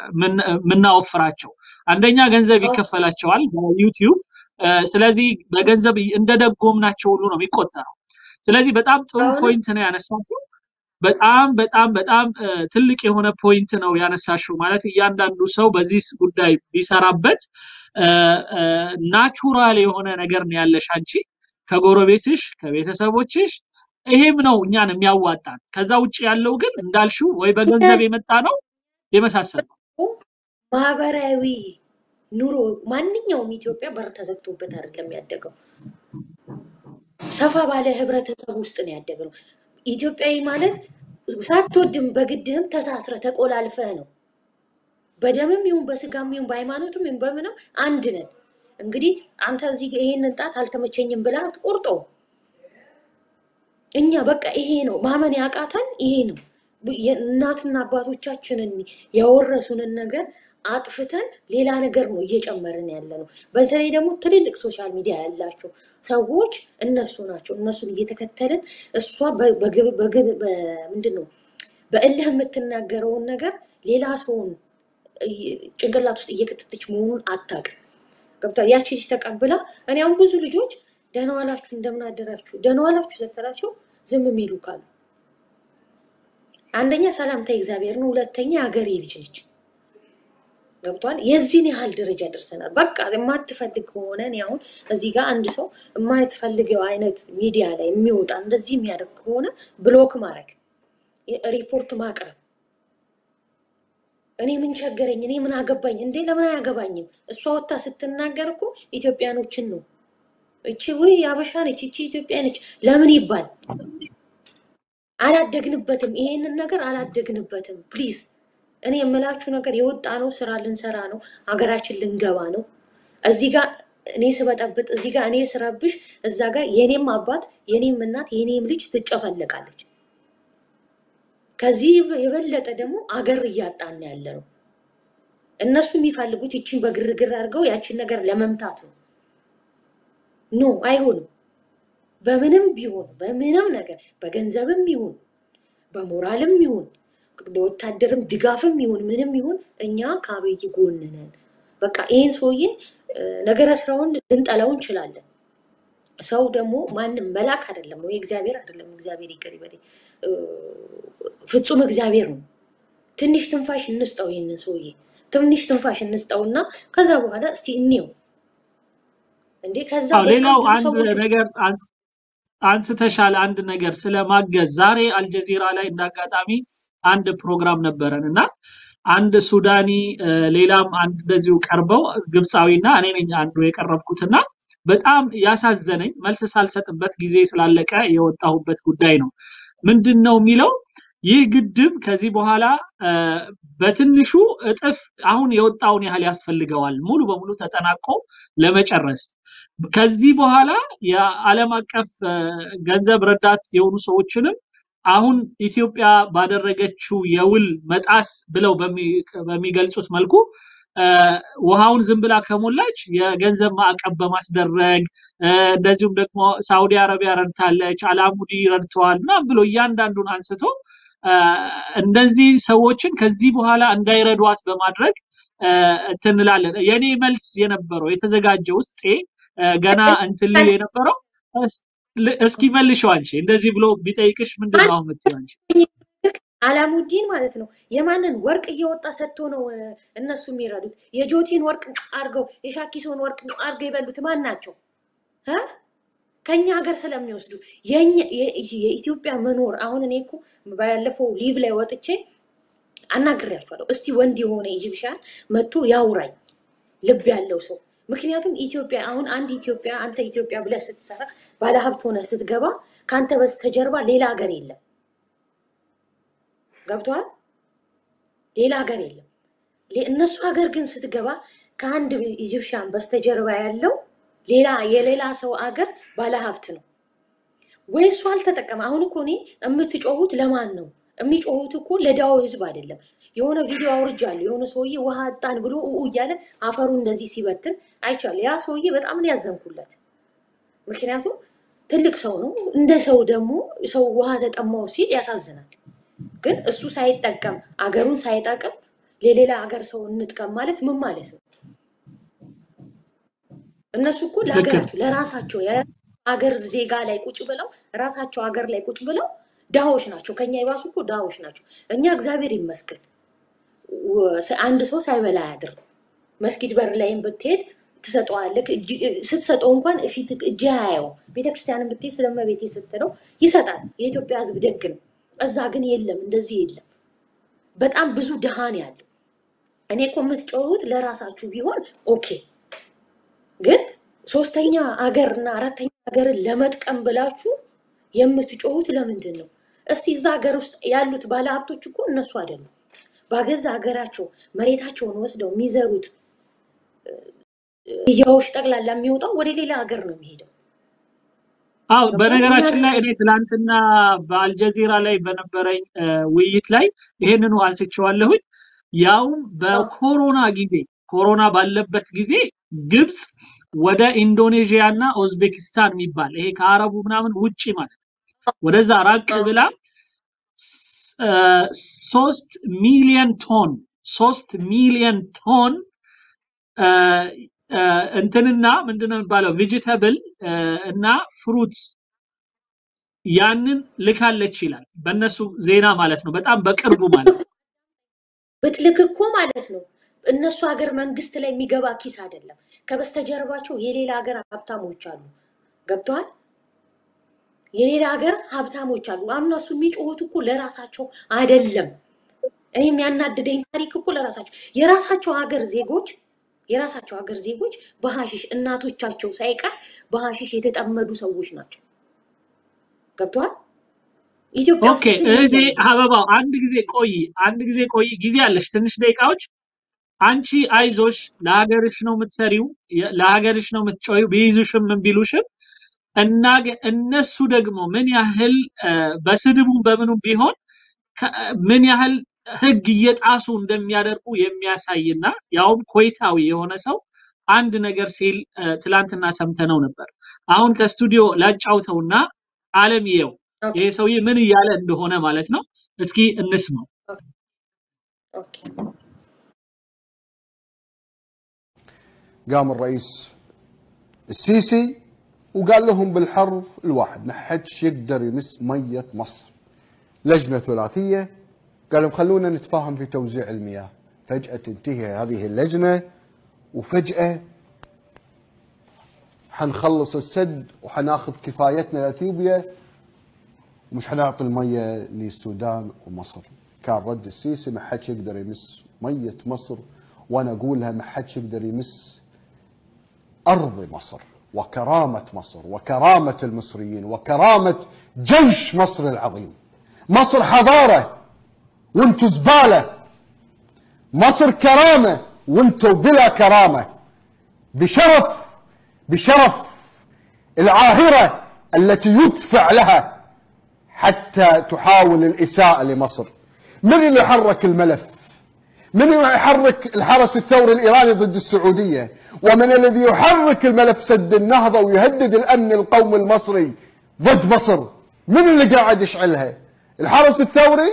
ምናወፍራቸው አንደኛ ገንዘብ ይከፈላቸዋል በዩቲዩብ ስለዚህ በገንዘብ እንደደጎምናቸው ሁሉ ነው የሚቆጠረው ስለዚህ በጣም ጥሩ ፖይንት ነው ያነሳሽው በጣም በጣም በጣም ትልቅ የሆነ ፖይንት ነው ያነሳሽው ማለት እያንዳንዱ ሰው በዚህ ጉዳይ ቢሰራበት ናቹራል የሆነ ነገር ነው ያለሽ አንቺ ከጎረቤትሽ ከቤተሰቦችሽ ይሄም ነው እኛን የሚያዋጣን ከዛ ውጪ ያለው ግን እንዳልሽው ወይ በገንዘብ የመጣ ነው የመሳሰለው ማህበራዊ ኑሮ ማንኛውም ኢትዮጵያ በር ተዘግቶበት አይደለም ያደገው ሰፋ ባለ ህብረተሰብ ውስጥ ነው ያደገው ኢትዮጵያዊ ማለት ሳትወድም በግድህም ተሳስረ ተቆላልፈህ ነው በደምም ይሁን በስጋም ይሁን በሃይማኖትም ይሁን በምንም አንድ ነን እንግዲህ አንተ እዚህ ይሄንን ጣት አልተመቸኝም ብላ አትቆርጦ እኛ በቃ ይሄ ነው ማመን ያቃታን ይሄ ነው እናትና አባቶቻችንን ያወረሱንን ነገር አጥፍተን ሌላ ነገር ነው እየጨመርን ያለነው በተለይ ደግሞ ትልልቅ ሶሻል ሚዲያ ያላቸው ሰዎች እነሱ ናቸው እነሱን እየተከተልን እሷ በግብ በግብ ምንድነው በእልህ የምትናገረውን ነገር ሌላ ሰውን ጭንቅላት ውስጥ እየከተተች መሆኑን አታቅ ገብታ ያቺ ልጅ ተቀብላ እኔ አሁን ብዙ ልጆች ደህና ዋላችሁ እንደምን አደራችሁ ደህና ዋላችሁ ስትላቸው ዝም የሚሉ ካሉ አንደኛ ሰላምታ እግዚአብሔር ነው ሁለተኛ ሀገሬ ልጅ ነች ገብቷል የዚህን ያህል ደረጃ ደርሰናል በቃ የማትፈልግ ሆነ ነው አሁን እዚህ ጋር አንድ ሰው የማትፈልገው አይነት ሚዲያ ላይ የሚወጣ እንደዚህ የሚያደርግ ሆነ ብሎክ ማድረግ ሪፖርት ማቅረብ እኔ ምን ቸገረኝ እኔ ምን አገባኝ እንዴ ለምን አያገባኝም እሷ ወጣ ስትናገር እኮ ኢትዮጵያኖችን ነው እቺ ወይ ያበሻ ነች እቺ ኢትዮጵያ ነች ለምን ይባል አላደግንበትም ይሄንን ነገር አላደግንበትም ፕሊዝ እኔ የምላችሁ ነገር የወጣ ነው ስራ ልንሰራ ነው ሀገራችን ልንገባ ነው እዚህ ጋር እኔ ስበጠብጥ እዚህ ጋር እኔ ስራብሽ እዛ ጋር የኔም አባት የኔም እናት የኔም ልጅ ትጨፈልቃለች ከዚህ የበለጠ ደግሞ አገር እያጣን ያለ ነው እነሱ የሚፈልጉት እቺን በግርግር አድርገው ያቺን ነገር ለመምታት ነው ኖ አይሆንም በምንም ቢሆን በምንም ነገር በገንዘብም ይሁን በሞራልም ይሁን ለወታደርም ድጋፍም ይሁን ምንም ይሁን እኛ ከአብይ ጎን ነን። በቃ ይሄን ሰውዬን ነገረ ስራውን ልንጠላው እንችላለን። ሰው ደግሞ ማንም መላክ አይደለም ወይ እግዚአብሔር አይደለም እግዚአብሔር ይቀር ይበል ፍጹም እግዚአብሔር ነው። ትንሽ ትንፋሽ እንስጠው ይሄንን ሰውዬ ትንሽ ትንፋሽ እንስጠውና ከዛ በኋላ እስቲ እንየው እንዴ ከዛ ሌላው አንድ ነገር አንስተሻል አንድ ነገር ስለማገዝ ዛሬ አልጀዚራ ላይ እንዳጋጣሚ አንድ ፕሮግራም ነበረንና አንድ ሱዳኒ ሌላም አንድ እንደዚሁ ቀርበው ግብጻዊና እኔ ነኝ አንዱ የቀረብኩትና በጣም ያሳዘነኝ መልስ ሳልሰጥበት ጊዜ ስላለቀ የወጣሁበት ጉዳይ ነው። ምንድነው የሚለው ይህ ግድብ ከዚህ በኋላ በትንሹ እጥፍ አሁን የወጣውን ያህል ያስፈልገዋል ሙሉ በሙሉ ተጠናቆ ለመጨረስ። ከዚህ በኋላ የዓለም አቀፍ ገንዘብ ረዳት የሆኑ ሰዎችንም አሁን ኢትዮጵያ ባደረገችው የውል መጣስ ብለው በሚገልጹት መልኩ ውሃውን ዝም ብላ ከሞላች የገንዘብ ማዕቀብ በማስደረግ እንደዚሁም ደግሞ ሳውዲ አረቢያ ረድታለች አላሙዲ ረድተዋልና ብሎ ያንዳንዱን አንስቶ እንደዚህ ሰዎችን ከዚህ በኋላ እንዳይረዷት በማድረግ እንትንላለን። የኔ መልስ የነበረው የተዘጋጀው ውስጥ ገና እንትል የነበረው እስኪ መልሽው አንቺ እንደዚህ ብሎ ቢጠይቅሽ ምንድነው የምትይው አንቺ? አላሙዲን ማለት ነው የማንን ወርቅ እየወጣ ሰጥቶ ነው እነሱ የሚረዱት? የጆቲን ወርቅ አርገው የሻኪሶን ወርቅ አርገው ይበሉት ማን ናቸው? ሀ ከኛ ሀገር ስለሚወስዱ የኢትዮጵያ መኖር አሁን እኔ እኮ ባለፈው ሊቭ ላይ ወጥቼ አናግሬያቸዋለሁ። እስቲ ወንድ የሆነ ኢጂፕሽያን መጥቶ ያውራኝ ልብ ያለው ሰው። ምክንያቱም ኢትዮጵያ አሁን አንድ ኢትዮጵያ አንተ ኢትዮጵያ ብለህ ስትሰራ ባለሀብት ሆነ ስትገባ ካንተ በስተጀርባ ሌላ ሀገር የለም። ገብቷል? ሌላ ሀገር የለም። ለእነሱ ሀገር ግን ስትገባ ከአንድ ኢጂፕሽያን በስተጀርባ ያለው ሌላ የሌላ ሰው ሀገር ባለሀብት ነው። ወይስ አልተጠቀመ? አሁን እኮ እኔ እምትጮሁት ለማን ነው? የሚጮሁት እኮ ለዳው ህዝብ አይደለም። የሆነ ቪዲዮ አውርጃለሁ የሆነ ሰውዬ ውሃ አጣን ብሎ ኡኡ እያለ አፈሩ እንደዚህ ሲበትን አይቻለሁ። ያ ሰውዬ በጣም ነው ያዘንኩለት። ምክንያቱም ትልቅ ሰው ነው። እንደ ሰው ደግሞ ሰው ውሃ ተጠማው ሲል ያሳዝናል። ግን እሱ ሳይጠቀም አገሩን ሳይጠቀም ለሌላ ሀገር ሰው እንጥቀም ማለት ምን ማለት ነው? እነሱ እኮ ለሀገራቸው ለራሳቸው የሀገር ዜጋ ላይ ቁጭ ብለው ራሳቸው ሀገር ላይ ቁጭ ብለው ዳዎች ናቸው። ከኛ ይባሱ እኮ ዳዎች ናቸው። እኛ እግዚአብሔር ይመስገን አንድ ሰው ሳይበላ ያድር። መስጊድ በር ላይም ብትሄድ ትሰጠዋለህ። ስትሰጠው እንኳን እፊት እጅ ያያው። ቤተክርስቲያንም ብትሄድ ስለማቤቴ ስትለው ይሰጣል። የኢትዮጵያ ህዝብ ደግ ነው። እዛ ግን የለም እንደዚህ የለም። በጣም ብዙ ደሃን ያለው። እኔ እኮ የምትጮሁት ለራሳችሁ ቢሆን ኦኬ። ግን ሶስተኛ ሀገርና አራተኛ ሀገርን ለመጥቀም ብላችሁ የምትጮሁት ለምንድን ነው? እስቲ እዛ ሀገር ውስጥ ያሉት ባለሀብቶች እኮ እነሱ አይደሉም። ባገዛ ሀገራቸው መሬታቸውን ወስደው የሚዘሩት ያውሽ ጠቅላላ የሚወጣው ወደ ሌላ ሀገር ነው የሚሄደው። አው በነገራችን ላይ እኔ ትላንትና በአልጀዚራ ላይ በነበረኝ ውይይት ላይ ይሄንኑ አንስቼዋለሁኝ። ያው በኮሮና ጊዜ ኮሮና ባለበት ጊዜ ግብጽ ወደ ኢንዶኔዥያና ኡዝቤኪስታን የሚባል ይሄ ከአረቡ ምናምን ውጪ ማለት ወደዛ ራቅ ብላ ሶስት ሚሊዮን ቶን ሶስት ሚሊዮን ቶን እንትንና ምንድነው የሚባለው ቬጂታብል እና ፍሩት ያንን ልካለች ይላል በእነሱ ዜና ማለት ነው። በጣም በቅርቡ ማለት በትልቅ እኮ ማለት ነው። እነሱ ሀገር መንግስት ላይ የሚገባ ኪስ አይደለም። ከበስተጀርባቸው የሌላ ሀገር ሀብታሞች አሉ። ገብቷል? የሌላ ሀገር ሀብታሞች አሉ። እነሱ የሚጮሁት እኮ ለራሳቸው አይደለም። እኔ የሚያናድደኝ ታሪክ እኮ ለራሳቸው የራሳቸው ሀገር ዜጎች የራሳቸው ሀገር ዜጎች በሐሺሽ እናቶቻቸው ሳይቀር በሐሺሽ የተጠመዱ ሰዎች ናቸው። ገብቷል? ኢትዮጵያ ኦኬ እዚህ አበባው አንድ ጊዜ ቆይ አንድ ጊዜ ቆይ ጊዜ አለሽ ትንሽ ደቂቃዎች። አንቺ አይዞሽ ለሀገርሽ ነው የምትሰሪው ለሀገርሽ ነው የምትጮዩ ቢይዙሽም ምን ቢሉሽም እና እነሱ ደግሞ ምን ያህል በስድቡ በምኑ ቢሆን ምን ያህል ህግ እየጣሱ እንደሚያደርጉ የሚያሳይና ያውም ኮይታዊ የሆነ ሰው አንድ ነገር ሲል ትላንትና ሰምተነው ነበር አሁን ከስቱዲዮ ላጫውተውና ዓለምየው ይሄ ሰውዬ ምን ይያለ እንደሆነ ማለት ነው እስኪ እንስማው ኦኬ قام الرئيس السيسي وقال لهم بالحرف الواحد ما حدش يقدر يمس ميه مصر لجنه ثلاثيه قالوا خلونا نتفاهم في توزيع المياه فجاه تنتهي هذه اللجنه وفجاه حنخلص السد وحناخذ كفايتنا لاثيوبيا ومش حنعطي الميه للسودان ومصر كان رد السيسي ما حدش يقدر يمس ميه مصر وانا اقولها ما حدش يقدر يمس ارض مصر وكرامه مصر وكرامه المصريين وكرامه جيش مصر العظيم مصر حضاره وانتو زباله مصر كرامه وانتو بلا كرامه بشرف بشرف العاهره التي يدفع لها حتى تحاول الاساءه لمصر من اللي حرك الملف من يحرك الحرس الثوري الإيراني ضد السعودية ومن الذي يحرك الملف سد النهضة ويهدد الأمن القومي المصري ضد مصر من اللي قاعد يشعلها الحرس الثوري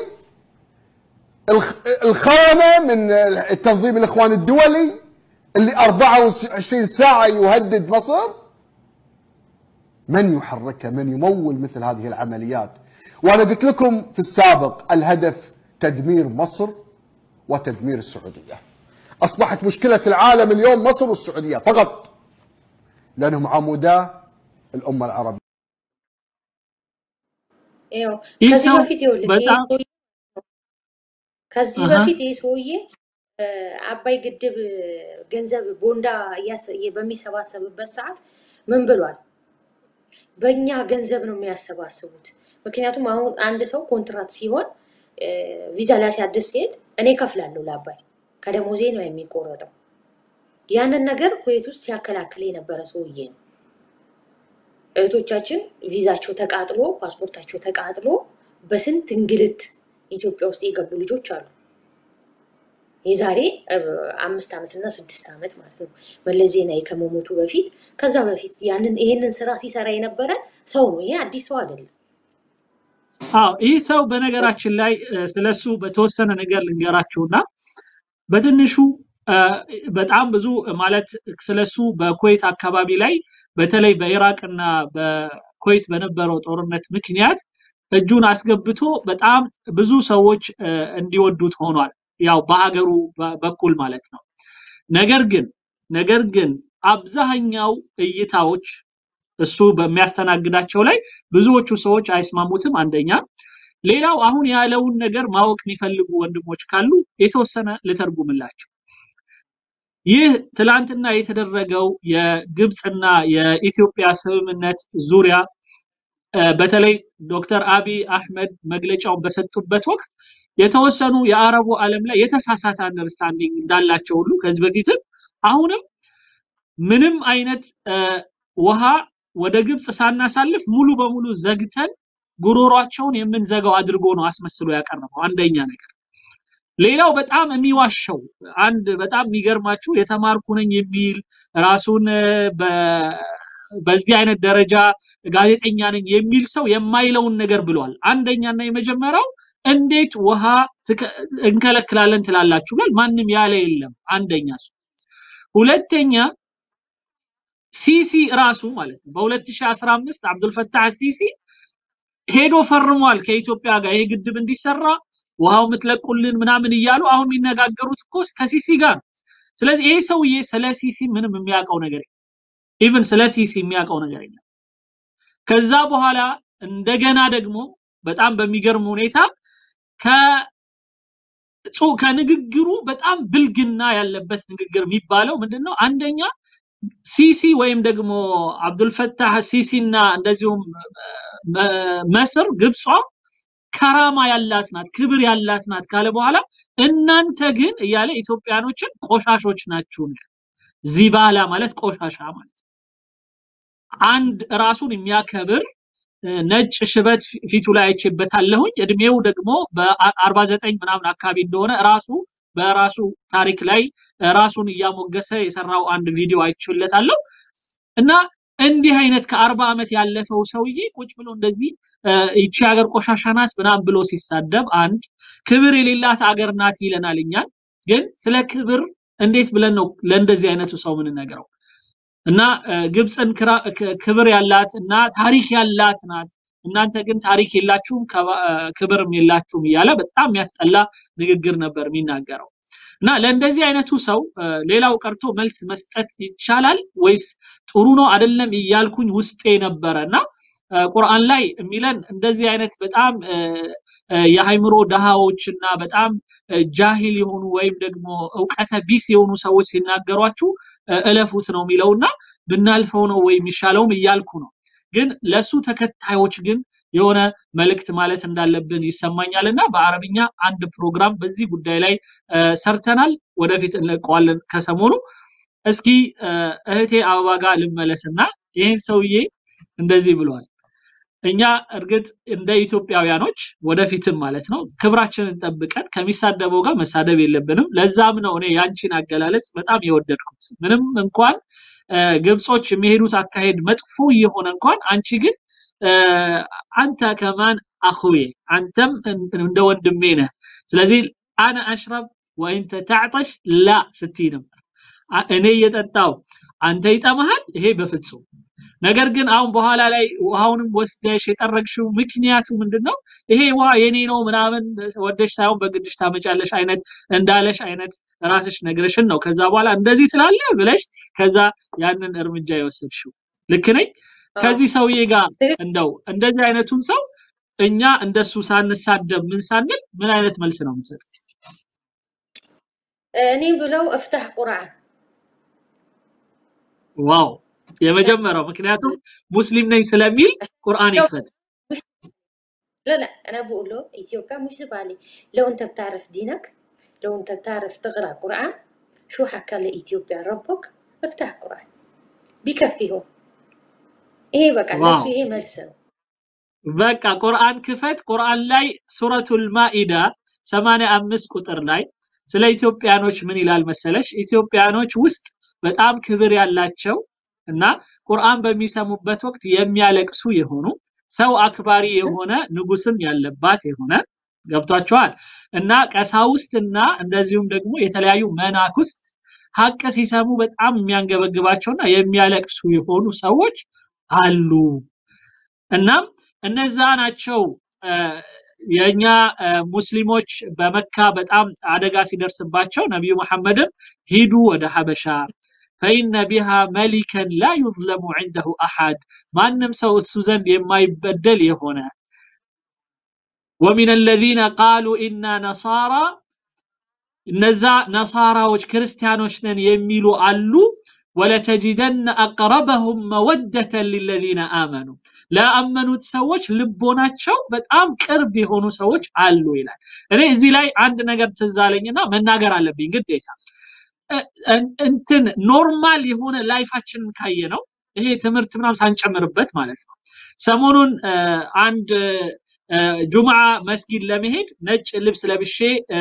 الخونة من التنظيم الإخوان الدولي اللي أربعة وعشرين ساعة يهدد مصر من يحركها من يمول مثل هذه العمليات وأنا قلت لكم في السابق الهدف تدمير مصر وتدمير السعودية أصبحت مشكلة العالم اليوم مصر والسعودية فقط لأنهم عمودا الأمة العربية ايوه كذي بفيت يقول لك كذي بفيت يسوي عباي قدب ገንዘብ ቦንዳ በሚሰባሰብበት ሰዓት ምን ብሏል በእኛ ገንዘብ ነው የሚያሰባስቡት ምክንያቱም አሁን አንድ ሰው ኮንትራክት ሲሆን ቪዛ ላይ ሲያድስ ሲሄድ እኔ ከፍላለሁ ለአባይ ከደሞዜ ነው የሚቆረጠው ያንን ነገር ኩዌት ውስጥ ሲያከላክል የነበረ ሰውዬ ነው እህቶቻችን ቪዛቸው ተቃጥሎ ፓስፖርታቸው ተቃጥሎ በስንት እንግልት ኢትዮጵያ ውስጥ የገቡ ልጆች አሉ የዛሬ አምስት አመት እና ስድስት አመት ማለት ነው መለስ ዜናዊ ከመሞቱ በፊት ከዛ በፊት ያንን ይሄንን ስራ ሲሰራ የነበረ ሰው ነው ይሄ አዲስ ሰው አይደለም አው ይህ ሰው በነገራችን ላይ ስለሱ በተወሰነ ነገር ልንገራችሁና በትንሹ በጣም ብዙ ማለት ስለሱ በኩዌት አካባቢ ላይ በተለይ በኢራቅና በኩዌት በነበረው ጦርነት ምክንያት እጁን አስገብቶ በጣም ብዙ ሰዎች እንዲወዱት ሆኗል ያው በሀገሩ በኩል ማለት ነው ነገር ግን ነገር ግን አብዛኛው እይታዎች እሱ በሚያስተናግዳቸው ላይ ብዙዎቹ ሰዎች አይስማሙትም አንደኛ ሌላው አሁን ያለውን ነገር ማወቅ የሚፈልጉ ወንድሞች ካሉ የተወሰነ ለተርጉምላቸው ይህ ትላንትና የተደረገው የግብጽና የኢትዮጵያ ስምምነት ዙሪያ በተለይ ዶክተር አብይ አህመድ መግለጫውን በሰጡበት ወቅት የተወሰኑ የአረቡ ዓለም ላይ የተሳሳተ አንደርስታንዲንግ እንዳላቸው ሁሉ ከዚህ በፊት አሁንም ምንም አይነት ውሃ ወደ ግብጽ ሳናሳልፍ ሙሉ በሙሉ ዘግተን ጉሮሯቸውን የምንዘጋው አድርጎ ነው አስመስሎ ያቀርበው አንደኛ ነገር ሌላው በጣም የሚዋሸው አንድ በጣም የሚገርማችሁ የተማርኩ ነኝ የሚል ራሱን በዚህ አይነት ደረጃ ጋዜጠኛ ነኝ የሚል ሰው የማይለውን ነገር ብሏል አንደኛና የመጀመሪያው እንዴት ውሃ እንከለክላለን ትላላችሁ ብሏል ማንንም ያለ የለም አንደኛ ሰው ሁለተኛ ሲሲ ራሱ ማለት ነው በ2015 አብዱል ፈታህ ሲሲ ሄዶ ፈርሟል ከኢትዮጵያ ጋር ይሄ ግድብ እንዲሰራ ውሃው ምትለቁልን ምናምን ይያሉ አሁን የሚነጋገሩት እኮ ከሲሲ ጋር ስለዚህ ይሄ ሰውዬ ስለ ሲሲ ምንም የሚያውቀው ነገር የለም ኢቭን ስለ ሲሲ የሚያውቀው ነገር የለም ከዛ በኋላ እንደገና ደግሞ በጣም በሚገርም ሁኔታ ከ ከንግግሩ በጣም ብልግና ያለበት ንግግር የሚባለው ምንድነው አንደኛ ሲሲ ወይም ደግሞ አብዱል ፈታህ ሲሲና እንደዚሁም መስር ግብጿ ከራማ ያላት ናት ክብር ያላት ናት ካለ በኋላ እናንተ ግን እያለ ኢትዮጵያኖችን ቆሻሾች ናችሁ ዚባላ ማለት ቆሻሻ ማለት አንድ ራሱን የሚያከብር ነጭ ሽበት ፊቱ ላይ አይቼበታለሁኝ እድሜው ደግሞ በ49 ምናምን አካባቢ እንደሆነ ራሱ በራሱ ታሪክ ላይ ራሱን ያሞገሰ የሰራው አንድ ቪዲዮ አይችልለታለሁ እና እንዲህ አይነት ከ40 አመት ያለፈው ሰውዬ ቁጭ ብሎ እንደዚህ እቺ ሀገር ቆሻሻ ናት ምናምን ብሎ ሲሳደብ አንድ ክብር የሌላት ሀገር ናት ይለናል እኛን ግን ስለ ክብር እንዴት ብለን ነው ለእንደዚህ አይነቱ ሰው ምን ነገረው እና ግብጽን ክብር ያላት እና ታሪክ ያላት ናት እናንተ ግን ታሪክ የላችሁም ክብርም የላችሁም ይያለ በጣም ያስጠላ ንግግር ነበር የሚናገረው እና ለእንደዚህ አይነቱ ሰው ሌላው ቀርቶ መልስ መስጠት ይቻላል ወይስ ጥሩ ነው አይደለም ይያልኩኝ ውስጤ ነበርና ቁርአን ላይ የሚለን እንደዚህ አይነት በጣም የሃይምሮ ደሃዎችና በጣም ጃሂል የሆኑ ወይም ደግሞ ዕውቀተ ቢስ የሆኑ ሰዎች ሲናገሯችሁ እለፉት ነው የሚለውና ብናልፈው ነው ወይ የሚሻለውም ይያልኩ ነው ግን ለሱ ተከታዮች ግን የሆነ መልእክት ማለት እንዳለብን ይሰማኛልና በአረብኛ አንድ ፕሮግራም በዚህ ጉዳይ ላይ ሰርተናል ወደፊት እንለቀዋለን ከሰሞኑ እስኪ እህቴ አበባ ጋር ልመለስና ይሄን ሰውዬ እንደዚህ ብሏል እኛ እርግጥ እንደ ኢትዮጵያውያኖች ወደፊትም ማለት ነው ክብራችንን ጠብቀን ከሚሳደበው ጋር መሳደብ የለብንም ለዛም ነው እኔ ያንቺን አገላለጽ በጣም የወደድኩት ምንም እንኳን ግብጾች የሚሄዱት አካሄድ መጥፎ የሆነ እንኳን አንቺ ግን አንተ ከማን اخوي አንተም እንደ ወንድሜ ነህ ስለዚህ انا اشرب وانت تعطش لا ስትይ ነበር እኔ እየጠጣው አንተ ይጠማሃል ይሄ በፍጹም ነገር ግን አሁን በኋላ ላይ ውሃውንም ወስደሽ የጠረግሽው ምክንያቱ ምንድነው ይሄ ውሃ የኔ ነው ምናምን ወደሽ ሳይሆን በግድሽ ታመጫለሽ አይነት እንዳለሽ አይነት ራስሽ ነግረሽን ነው ከዛ በኋላ እንደዚህ ትላለህ ብለሽ ከዛ ያንን እርምጃ ይወስድሽው ልክ ነኝ ከዚህ ሰውዬ ጋር እንደው እንደዚህ አይነቱን ሰው እኛ እንደሱ ሳንሳደብ ምን ሳንል ምን አይነት መልስ ነው የምንሰጥ እኔ ብለው افتح ቁርአን ዋው የመጀመሪያው ምክንያቱም ሙስሊም ነኝ ስለሚል ቁርአን ይፈት لا لا انا بقول له اثيوبيا مش زبالي لو انت بتعرف دينك لو انت بتعرف تقرا قران شو حكى لاثيوبيا ربك افتح قران بكفيه ايه بقى الناس فيه ملسه بقى قران كفت قران ላይ ሱረቱል ማኢዳ ሰማንያ አምስት ቁጥር ላይ ስለ ኢትዮጵያኖች ምን ይላል መሰለሽ ኢትዮጵያኖች ውስጥ በጣም ክብር ያላቸው እና ቁርአን በሚሰሙበት ወቅት የሚያለቅሱ የሆኑ ሰው አክባሪ የሆነ ንጉስም ያለባት የሆነ ገብቷቸዋል እና ቀሳውስትና እንደዚሁም ደግሞ የተለያዩ መናኩስት ሐቅ ሲሰሙ በጣም የሚያንገበግባቸውና የሚያለቅሱ የሆኑ ሰዎች አሉ እና እነዛ ናቸው የኛ ሙስሊሞች በመካ በጣም አደጋ ሲደርስባቸው ነብዩ መሐመድም ሂዱ ወደ ሐበሻ فإن بها ملكا لا يظلم عنده أحد ማንም ሰው እሱ ዘንድ የማይበደል የሆነ ومن الذين قالوا إنا نصارى እነዛ ነሳራዎች ክርስቲያኖች ነን የሚሉ አሉ ولتجدن أقربهم مودة للذين آمنوا لا آمنوا ሰዎች ልቦናቸው በጣም ቅርብ የሆኑ ሰዎች አሉ ይላል እኔ እዚህ ላይ አንድ ነገር ተዛለኝና መናገር አለብኝ ግዴታ እንትን ኖርማል የሆነ ላይፋችንን ካየ ነው ይሄ ትምርት ምናም ሳንጨምርበት ማለት ነው ሰሞኑን አንድ ጁምዓ መስጊድ ለመሄድ ነጭ ልብስ ለብሼ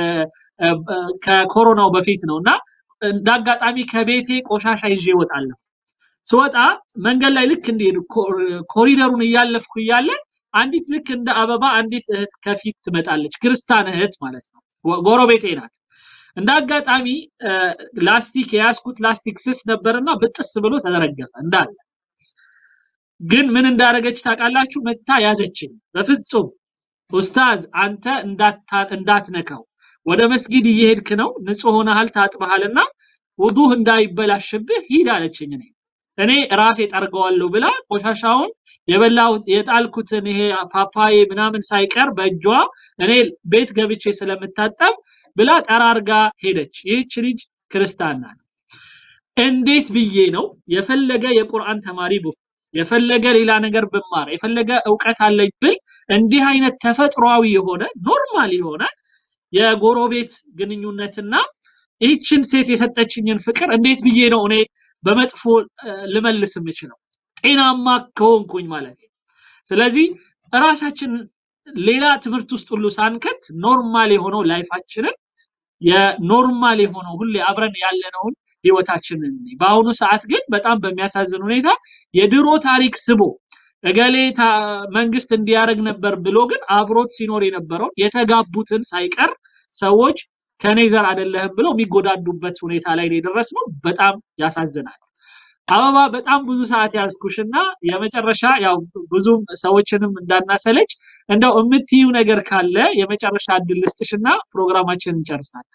ከኮሮናው በፊት ነውና እንዳጋጣሚ ከቤቴ ቆሻሻ ይዤ ወጣለሁ ስወጣ መንገድ ላይ ልክ እንደ ኮሪደሩን ያለፍኩ ይያለ አንዲት ልክ እንደ አበባ አንዲት እህት ከፊት ትመጣለች ክርስቲያን እህት ማለት ነው ጎረቤቴ ናት እንዳጋጣሚ ላስቲክ ያስኩት ላስቲክ ስስ ነበርና በጥስ ብሎ ተዘረገፈ እንዳለ ግን ምን እንዳረገች ታቃላችሁ መታ ያዘችኝ በፍጹም ኡስታዝ አንተ እንዳታ እንዳትነካው ወደ መስጊድ ይሄድክ ነው ንጹህ ሆነሃል ታጥበሃልና ውዱህ እንዳይበላሽብህ ሂድ አለችኝ እኔ እኔ ራሴ ጠርገዋለሁ ብላ ቆሻሻውን የበላው የጣልኩትን ይሄ ፓፓዬ ምናምን ሳይቀር በእጇ እኔ ቤት ገብቼ ስለምታጠብ ብላ ጠራርጋ ሄደች ይህች ልጅ ክርስቲያን ናት እንዴት ብዬ ነው የፈለገ የቁርአን ተማሪ ቡ የፈለገ ሌላ ነገር በማር የፈለገ ዕውቀት አለኝ ብል እንዲህ አይነት ተፈጥሯዊ የሆነ ኖርማል የሆነ የጎረቤት ግንኙነትና ይህችን ሴት የሰጠችኝን ፍቅር እንዴት ብዬ ነው እኔ በመጥፎ ልመልስ የምችለው ጤናማ ከሆንኩኝ ማለት ነው ስለዚህ ራሳችን ሌላ ትምርት ውስጥ ሁሉ ሳንከት ኖርማል የሆነው ላይፋችንን የኖርማል የሆነው ሁሌ አብረን ያለነውን ህይወታችንን በአሁኑ ሰዓት ግን በጣም በሚያሳዝን ሁኔታ የድሮ ታሪክ ስቦ እገሌ መንግስት እንዲያረግ ነበር ብሎ ግን አብሮት ሲኖር የነበረው የተጋቡትን ሳይቀር ሰዎች ከኔ ዘር አይደለህም ብለው የሚጎዳዱበት ሁኔታ ላይ የደረስነው በጣም ያሳዝናል። አበባ በጣም ብዙ ሰዓት ያዝኩሽና የመጨረሻ ያው ብዙ ሰዎችንም እንዳናሰለች እንደው እምትዩ ነገር ካለ የመጨረሻ እድል ልስጥሽና ፕሮግራማችንን እንጨርሳለን።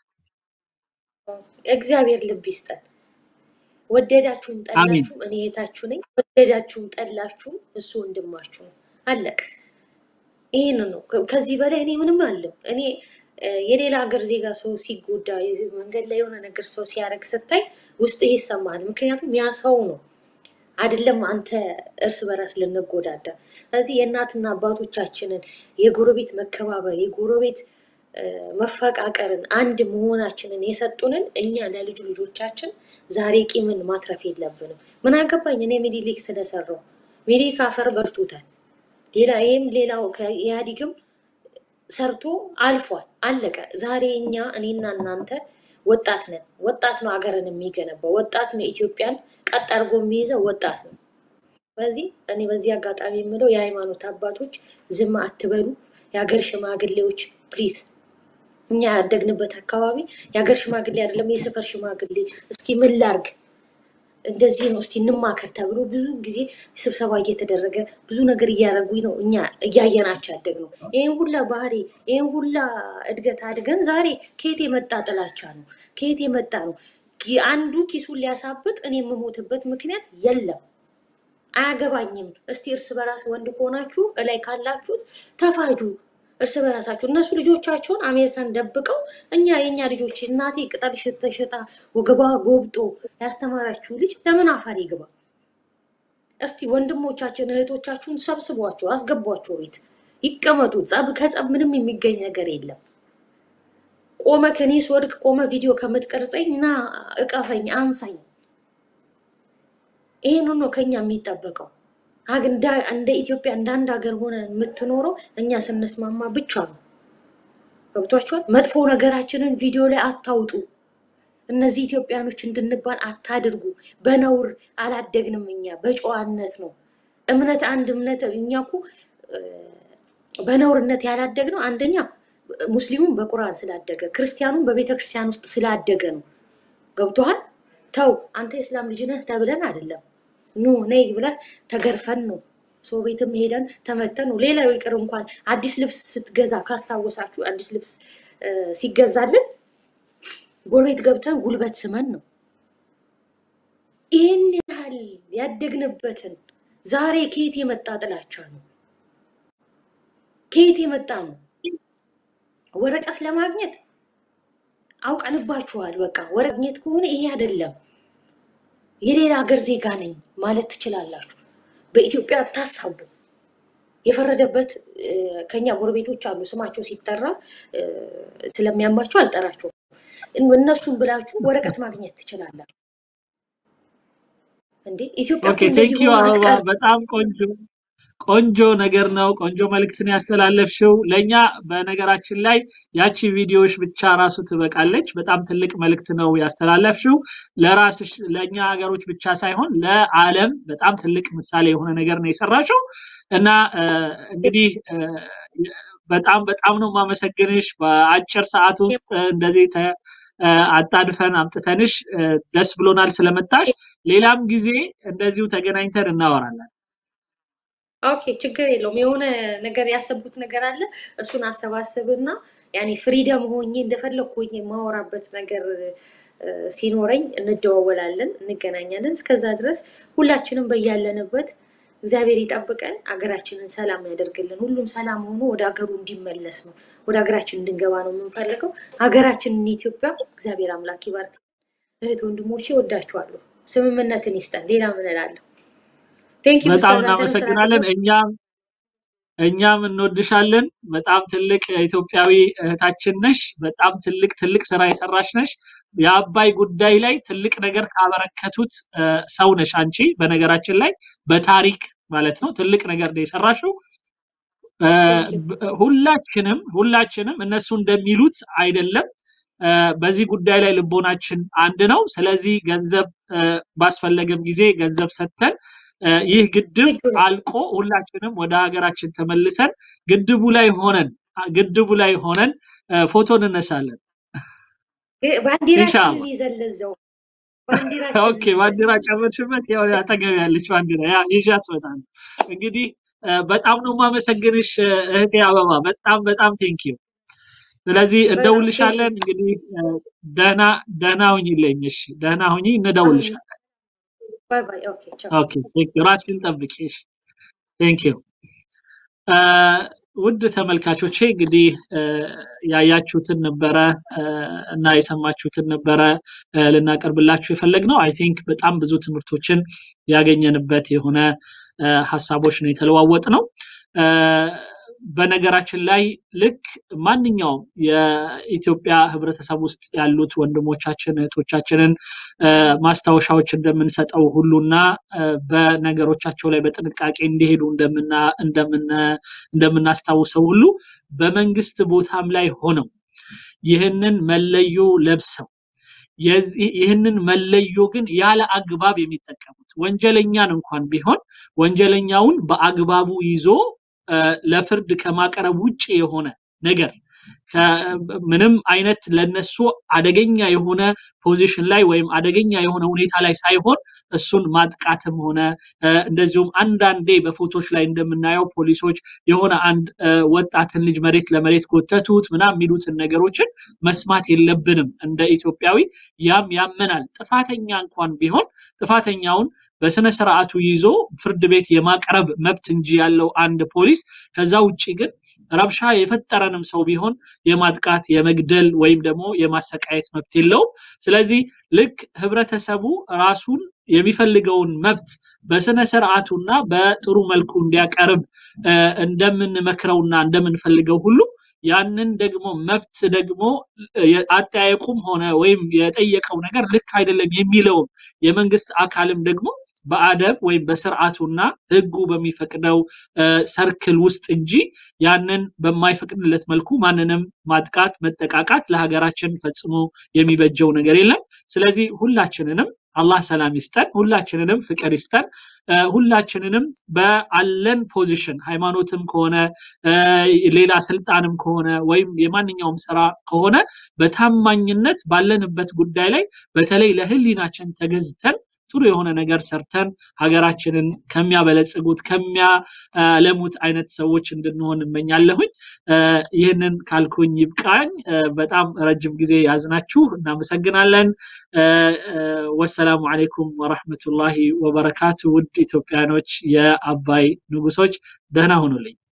እግዚአብሔር ልብ ይስጠን። ወደዳችሁም ጠላችሁም እኔ እህታችሁ ነኝ። ወደዳችሁም ጠላችሁም እሱ ወንድማችሁ ነው። አለቀ። ይሄን ነው። ከዚህ በላይ እኔ ምንም አለም። እኔ የሌላ ሀገር ዜጋ ሰው ሲጎዳ መንገድ ላይ የሆነ ነገር ሰው ሲያረግ ስታይ ውስጥ ይሰማል። ምክንያቱም ያ ሰው ነው አይደለም አንተ እርስ በራስ ልንጎዳዳ። ስለዚህ የእናትና አባቶቻችንን የጎረቤት መከባበር የጎረቤት መፈቃቀርን አንድ መሆናችንን የሰጡንን እኛ ለልጅ ልጆቻችን ዛሬ ቂምን ማትረፍ የለብንም። ምን አገባኝ እኔ ሚዲሊክ ስለሰራው ሚዲሊክ አፈር በርቶታል። ሌላ ይሄም ሌላው ከያዲግም ሰርቶ አልፏል አለቀ። ዛሬ እኛ እኔና እናንተ ወጣት ነን። ወጣት ነው ሀገርን የሚገነባው። ወጣት ነው ኢትዮጵያን ቀጥ አድርጎ የሚይዘው ወጣት ነው። በዚህ እኔ በዚህ አጋጣሚ የምለው የሃይማኖት አባቶች ዝም አትበሉ። የሀገር ሽማግሌዎች ፕሊዝ እኛ ያደግንበት አካባቢ የሀገር ሽማግሌ አይደለም የሰፈር ሽማግሌ እስኪ ምን ላርግ እንደዚህ ነው እስቲ እንማከር ተብሎ ብዙ ጊዜ ስብሰባ እየተደረገ ብዙ ነገር እያረጉኝ ነው እኛ እያየናቸው ያደግነው። ይሄን ሁላ ባህሪ ይሄን ሁላ እድገት አድገን ዛሬ ከየት የመጣ ጥላቻ ነው? ከየት የመጣ ነው? አንዱ ኪሱን ሊያሳብጥ እኔ የምሞትበት ምክንያት የለም። አያገባኝም። እስቲ እርስ በራስ ወንድ ከሆናችሁ እላይ ካላችሁት ተፋጁ እርስ በራሳችሁ። እነሱ ልጆቻቸውን አሜሪካን ደብቀው እኛ የኛ ልጆች እናቴ ቅጠል ሸተሸታ ወገባ ጎብጦ ያስተማራችሁ ልጅ ለምን አፋር ይግባ? እስቲ ወንድሞቻችን እህቶቻችሁን ሰብስቧቸው አስገቧቸው ቤት ይቀመጡ። ጸብ ከጸብ ምንም የሚገኝ ነገር የለም። ቆመ ከኔ ስወድቅ ቆመ ቪዲዮ ከምትቀርጸኝና እቀፈኝ አንሳኝ። ይሄን ነው ከኛ የሚጠበቀው። አግንዳ እንደ ኢትዮጵያ እንዳንድ ሀገር ሆነ የምትኖረው እኛ ስንስማማ ብቻ ነው። ገብቷችኋል? መጥፎ ነገራችንን ቪዲዮ ላይ አታውጡ። እነዚህ ኢትዮጵያኖች እንድንባል አታድርጉ። በነውር አላደግንም እኛ በጨዋነት ነው። እምነት አንድ እምነት እኛኩ በነውርነት ያላደግነው አንደኛ ሙስሊሙን በቁርአን ስላደገ ክርስቲያኑን በቤተክርስቲያን ውስጥ ስላደገ ነው። ገብቷል? ተው አንተ እስላም ልጅ ነህ ተብለን አይደለም። ኑ ነይ ብለን ተገርፈን ነው። ሰው ቤትም ሄደን ተመተን ነው። ሌላው ይቅር እንኳን አዲስ ልብስ ስትገዛ ካስታወሳችሁ አዲስ ልብስ ሲገዛልን ጎረቤት ገብተን ጉልበት ስመን ነው። ይሄን ያህል ያደግንበትን ዛሬ ከየት የመጣ ጥላቻ ነው? ከየት የመጣ ነው? ወረቀት ለማግኘት አውቀንባችኋል። በቃ ወረቀት ከሆነ ይሄ አይደለም የሌላ ሀገር ዜጋ ነኝ ማለት ትችላላችሁ። በኢትዮጵያ ታሳቡ። የፈረደበት ከኛ ጎረቤቶች አሉ ስማቸው ሲጠራ ስለሚያማቸው አልጠራቸው። እነሱን ብላችሁ ወረቀት ማግኘት ትችላላችሁ እንዴ? ኢትዮጵያ ኦኬ ቴንክ ዩ አበባ በጣም ቆንጆ ቆንጆ ነገር ነው። ቆንጆ መልእክትን ያስተላለፍሽው ለኛ። በነገራችን ላይ ያቺ ቪዲዮሽ ብቻ ራሱ ትበቃለች። በጣም ትልቅ መልእክት ነው ያስተላለፍሽው ለራስሽ ለኛ ሀገሮች ብቻ ሳይሆን ለዓለም በጣም ትልቅ ምሳሌ የሆነ ነገር ነው የሰራሽው እና እንግዲህ በጣም በጣም ነው ማመሰግንሽ። በአጭር ሰዓት ውስጥ እንደዚህ አጣድፈን አምጥተንሽ ደስ ብሎናል ስለመጣሽ። ሌላም ጊዜ እንደዚሁ ተገናኝተን እናወራለን። ኦኬ ችግር የለውም። የሆነ ነገር ያሰብኩት ነገር አለ እሱን አሰባስብና ያኔ ፍሪደም ሆኜ እንደፈለኩኝ ማወራበት ነገር ሲኖረኝ እንደዋወላለን እንገናኛለን። እስከዛ ድረስ ሁላችንም በያለንበት እግዚአብሔር ይጠብቀን፣ አገራችንን ሰላም ያደርግልን። ሁሉም ሰላም ሆኖ ወደ ሀገሩ እንዲመለስ ነው ወደ ሀገራችን እንድንገባ ነው የምንፈልገው። ሀገራችንን ኢትዮጵያ እግዚአብሔር አምላክ ይባርክ። እህት ወንድሞቼ ወዳችኋለሁ። ስምምነትን ይስጠን። ሌላ ምን እላለሁ? ቴንክ ዩ በጣም እናመሰግናለን። እኛም እኛም እንወድሻለን። በጣም ትልቅ ኢትዮጵያዊ እህታችን ነሽ። በጣም ትልቅ ትልቅ ስራ የሰራሽ ነሽ። የአባይ ጉዳይ ላይ ትልቅ ነገር ካበረከቱት ሰው ነሽ አንቺ። በነገራችን ላይ በታሪክ ማለት ነው ትልቅ ነገር ነው የሰራሽው። ሁላችንም ሁላችንም እነሱ እንደሚሉት አይደለም በዚህ ጉዳይ ላይ ልቦናችን አንድ ነው ስለዚህ ገንዘብ ባስፈለገም ጊዜ ገንዘብ ሰጥተን ይህ ግድብ አልቆ ሁላችንም ወደ ሀገራችን ተመልሰን ግድቡ ላይ ሆነን ግድቡ ላይ ሆነን ፎቶ እንነሳለን ባንዲራችን ይዘለዘው ባንዲራችን ኦኬ ባንዲራ ጨመርሽበት ያው ያተገብ ያለች ባንዲራ ያ ይዣት በጣም እንግዲህ በጣም ነው ማመሰግንሽ እህቴ አበባ በጣም በጣም ቴንኪው ስለዚህ እንደውልሻለን እንግዲህ ደህና ደህና ሁኚልኝ እሺ ደህና ሁኚ እንደውልሻለን ባይ ባይ ኦኬ ቻው ኦኬ ቴንክ ራስሽን ጠብቂሽ ቴንኪው ውድ ተመልካቾቼ እንግዲህ ያያችሁትን ነበረ እና የሰማችሁትን ነበረ ለናቀርብላችሁ የፈለግነው አይ ቲንክ በጣም ብዙ ትምህርቶችን ያገኘንበት የሆነ ሐሳቦች ነው የተለዋወጥነው በነገራችን ላይ ልክ ማንኛውም የኢትዮጵያ ህብረተሰብ ውስጥ ያሉት ወንድሞቻችን እህቶቻችንን ማስታወሻዎች እንደምንሰጠው ሁሉና በነገሮቻቸው ላይ በጥንቃቄ እንዲሄዱ እንደምና እንደምን እንደምናስታውሰው ሁሉ በመንግስት ቦታም ላይ ሆነው ይህንን መለዮ ለብሰው ይህንን መለዮ ግን ያለ አግባብ የሚጠቀሙት ወንጀለኛን እንኳን ቢሆን ወንጀለኛውን በአግባቡ ይዞ ለፍርድ ከማቀረብ ውጪ የሆነ ነገር ምንም አይነት ለነሱ አደገኛ የሆነ ፖዚሽን ላይ ወይም አደገኛ የሆነ ሁኔታ ላይ ሳይሆን እሱን ማጥቃትም ሆነ እንደዚሁም አንዳንዴ በፎቶዎች ላይ እንደምናየው ፖሊሶች የሆነ አንድ ወጣትን ልጅ መሬት ለመሬት ጎተቱት ምናም ሚሉትን ነገሮችን መስማት የለብንም እንደ ኢትዮጵያዊ ያም ያመናል ጥፋተኛ እንኳን ቢሆን ጥፋተኛውን በስነ ስርዓቱ ይዞ ፍርድ ቤት የማቀረብ መብት እንጂ ያለው አንድ ፖሊስ ከዛ ውጪ ግን ረብሻ የፈጠረንም ሰው ቢሆን የማጥቃት የመግደል ወይም ደግሞ የማሰቃየት መብት የለው ስለዚህ ልክ ህብረተሰቡ ራሱን የሚፈልገውን መብት በስነ ስርዓቱና በጥሩ መልኩ እንዲያቀርብ እንደምንመክረውና እንደምንፈልገው ሁሉ ያንን ደግሞ መብት ደግሞ አጣየቁም ሆነ ወይም የጠየቀው ነገር ልክ አይደለም የሚለው የመንግስት አካልም ደግሞ በአደብ ወይ በስርዓቱና ህጉ በሚፈቅደው ሰርክል ውስጥ እንጂ ያንን በማይፈቅድለት መልኩ ማንንም ማጥቃት መጠቃቃት ለሀገራችን ፈጽሞ የሚበጀው ነገር የለም ስለዚህ ሁላችንንም አላህ ሰላም ይስጠን ሁላችንንም ፍቅር ይስጠን ሁላችንንም በአለን ፖዚሽን ሃይማኖትም ከሆነ ሌላ ስልጣንም ከሆነ ወይም የማንኛውም ስራ ከሆነ በታማኝነት ባለንበት ጉዳይ ላይ በተለይ ለህሊናችን ተገዝተን ጥሩ የሆነ ነገር ሰርተን ሀገራችንን ከሚያበለጽጉት ከሚያለሙት አይነት ሰዎች እንድንሆን እመኛለሁኝ ይሄንን ካልኩኝ ይብቃኝ በጣም ረጅም ጊዜ ያዝናችሁ እናመሰግናለን ወሰላሙ አለይኩም ወራህመቱላሂ ወበረካቱ ውድ ኢትዮጵያኖች የአባይ ንጉሶች ደህና ሁኑልኝ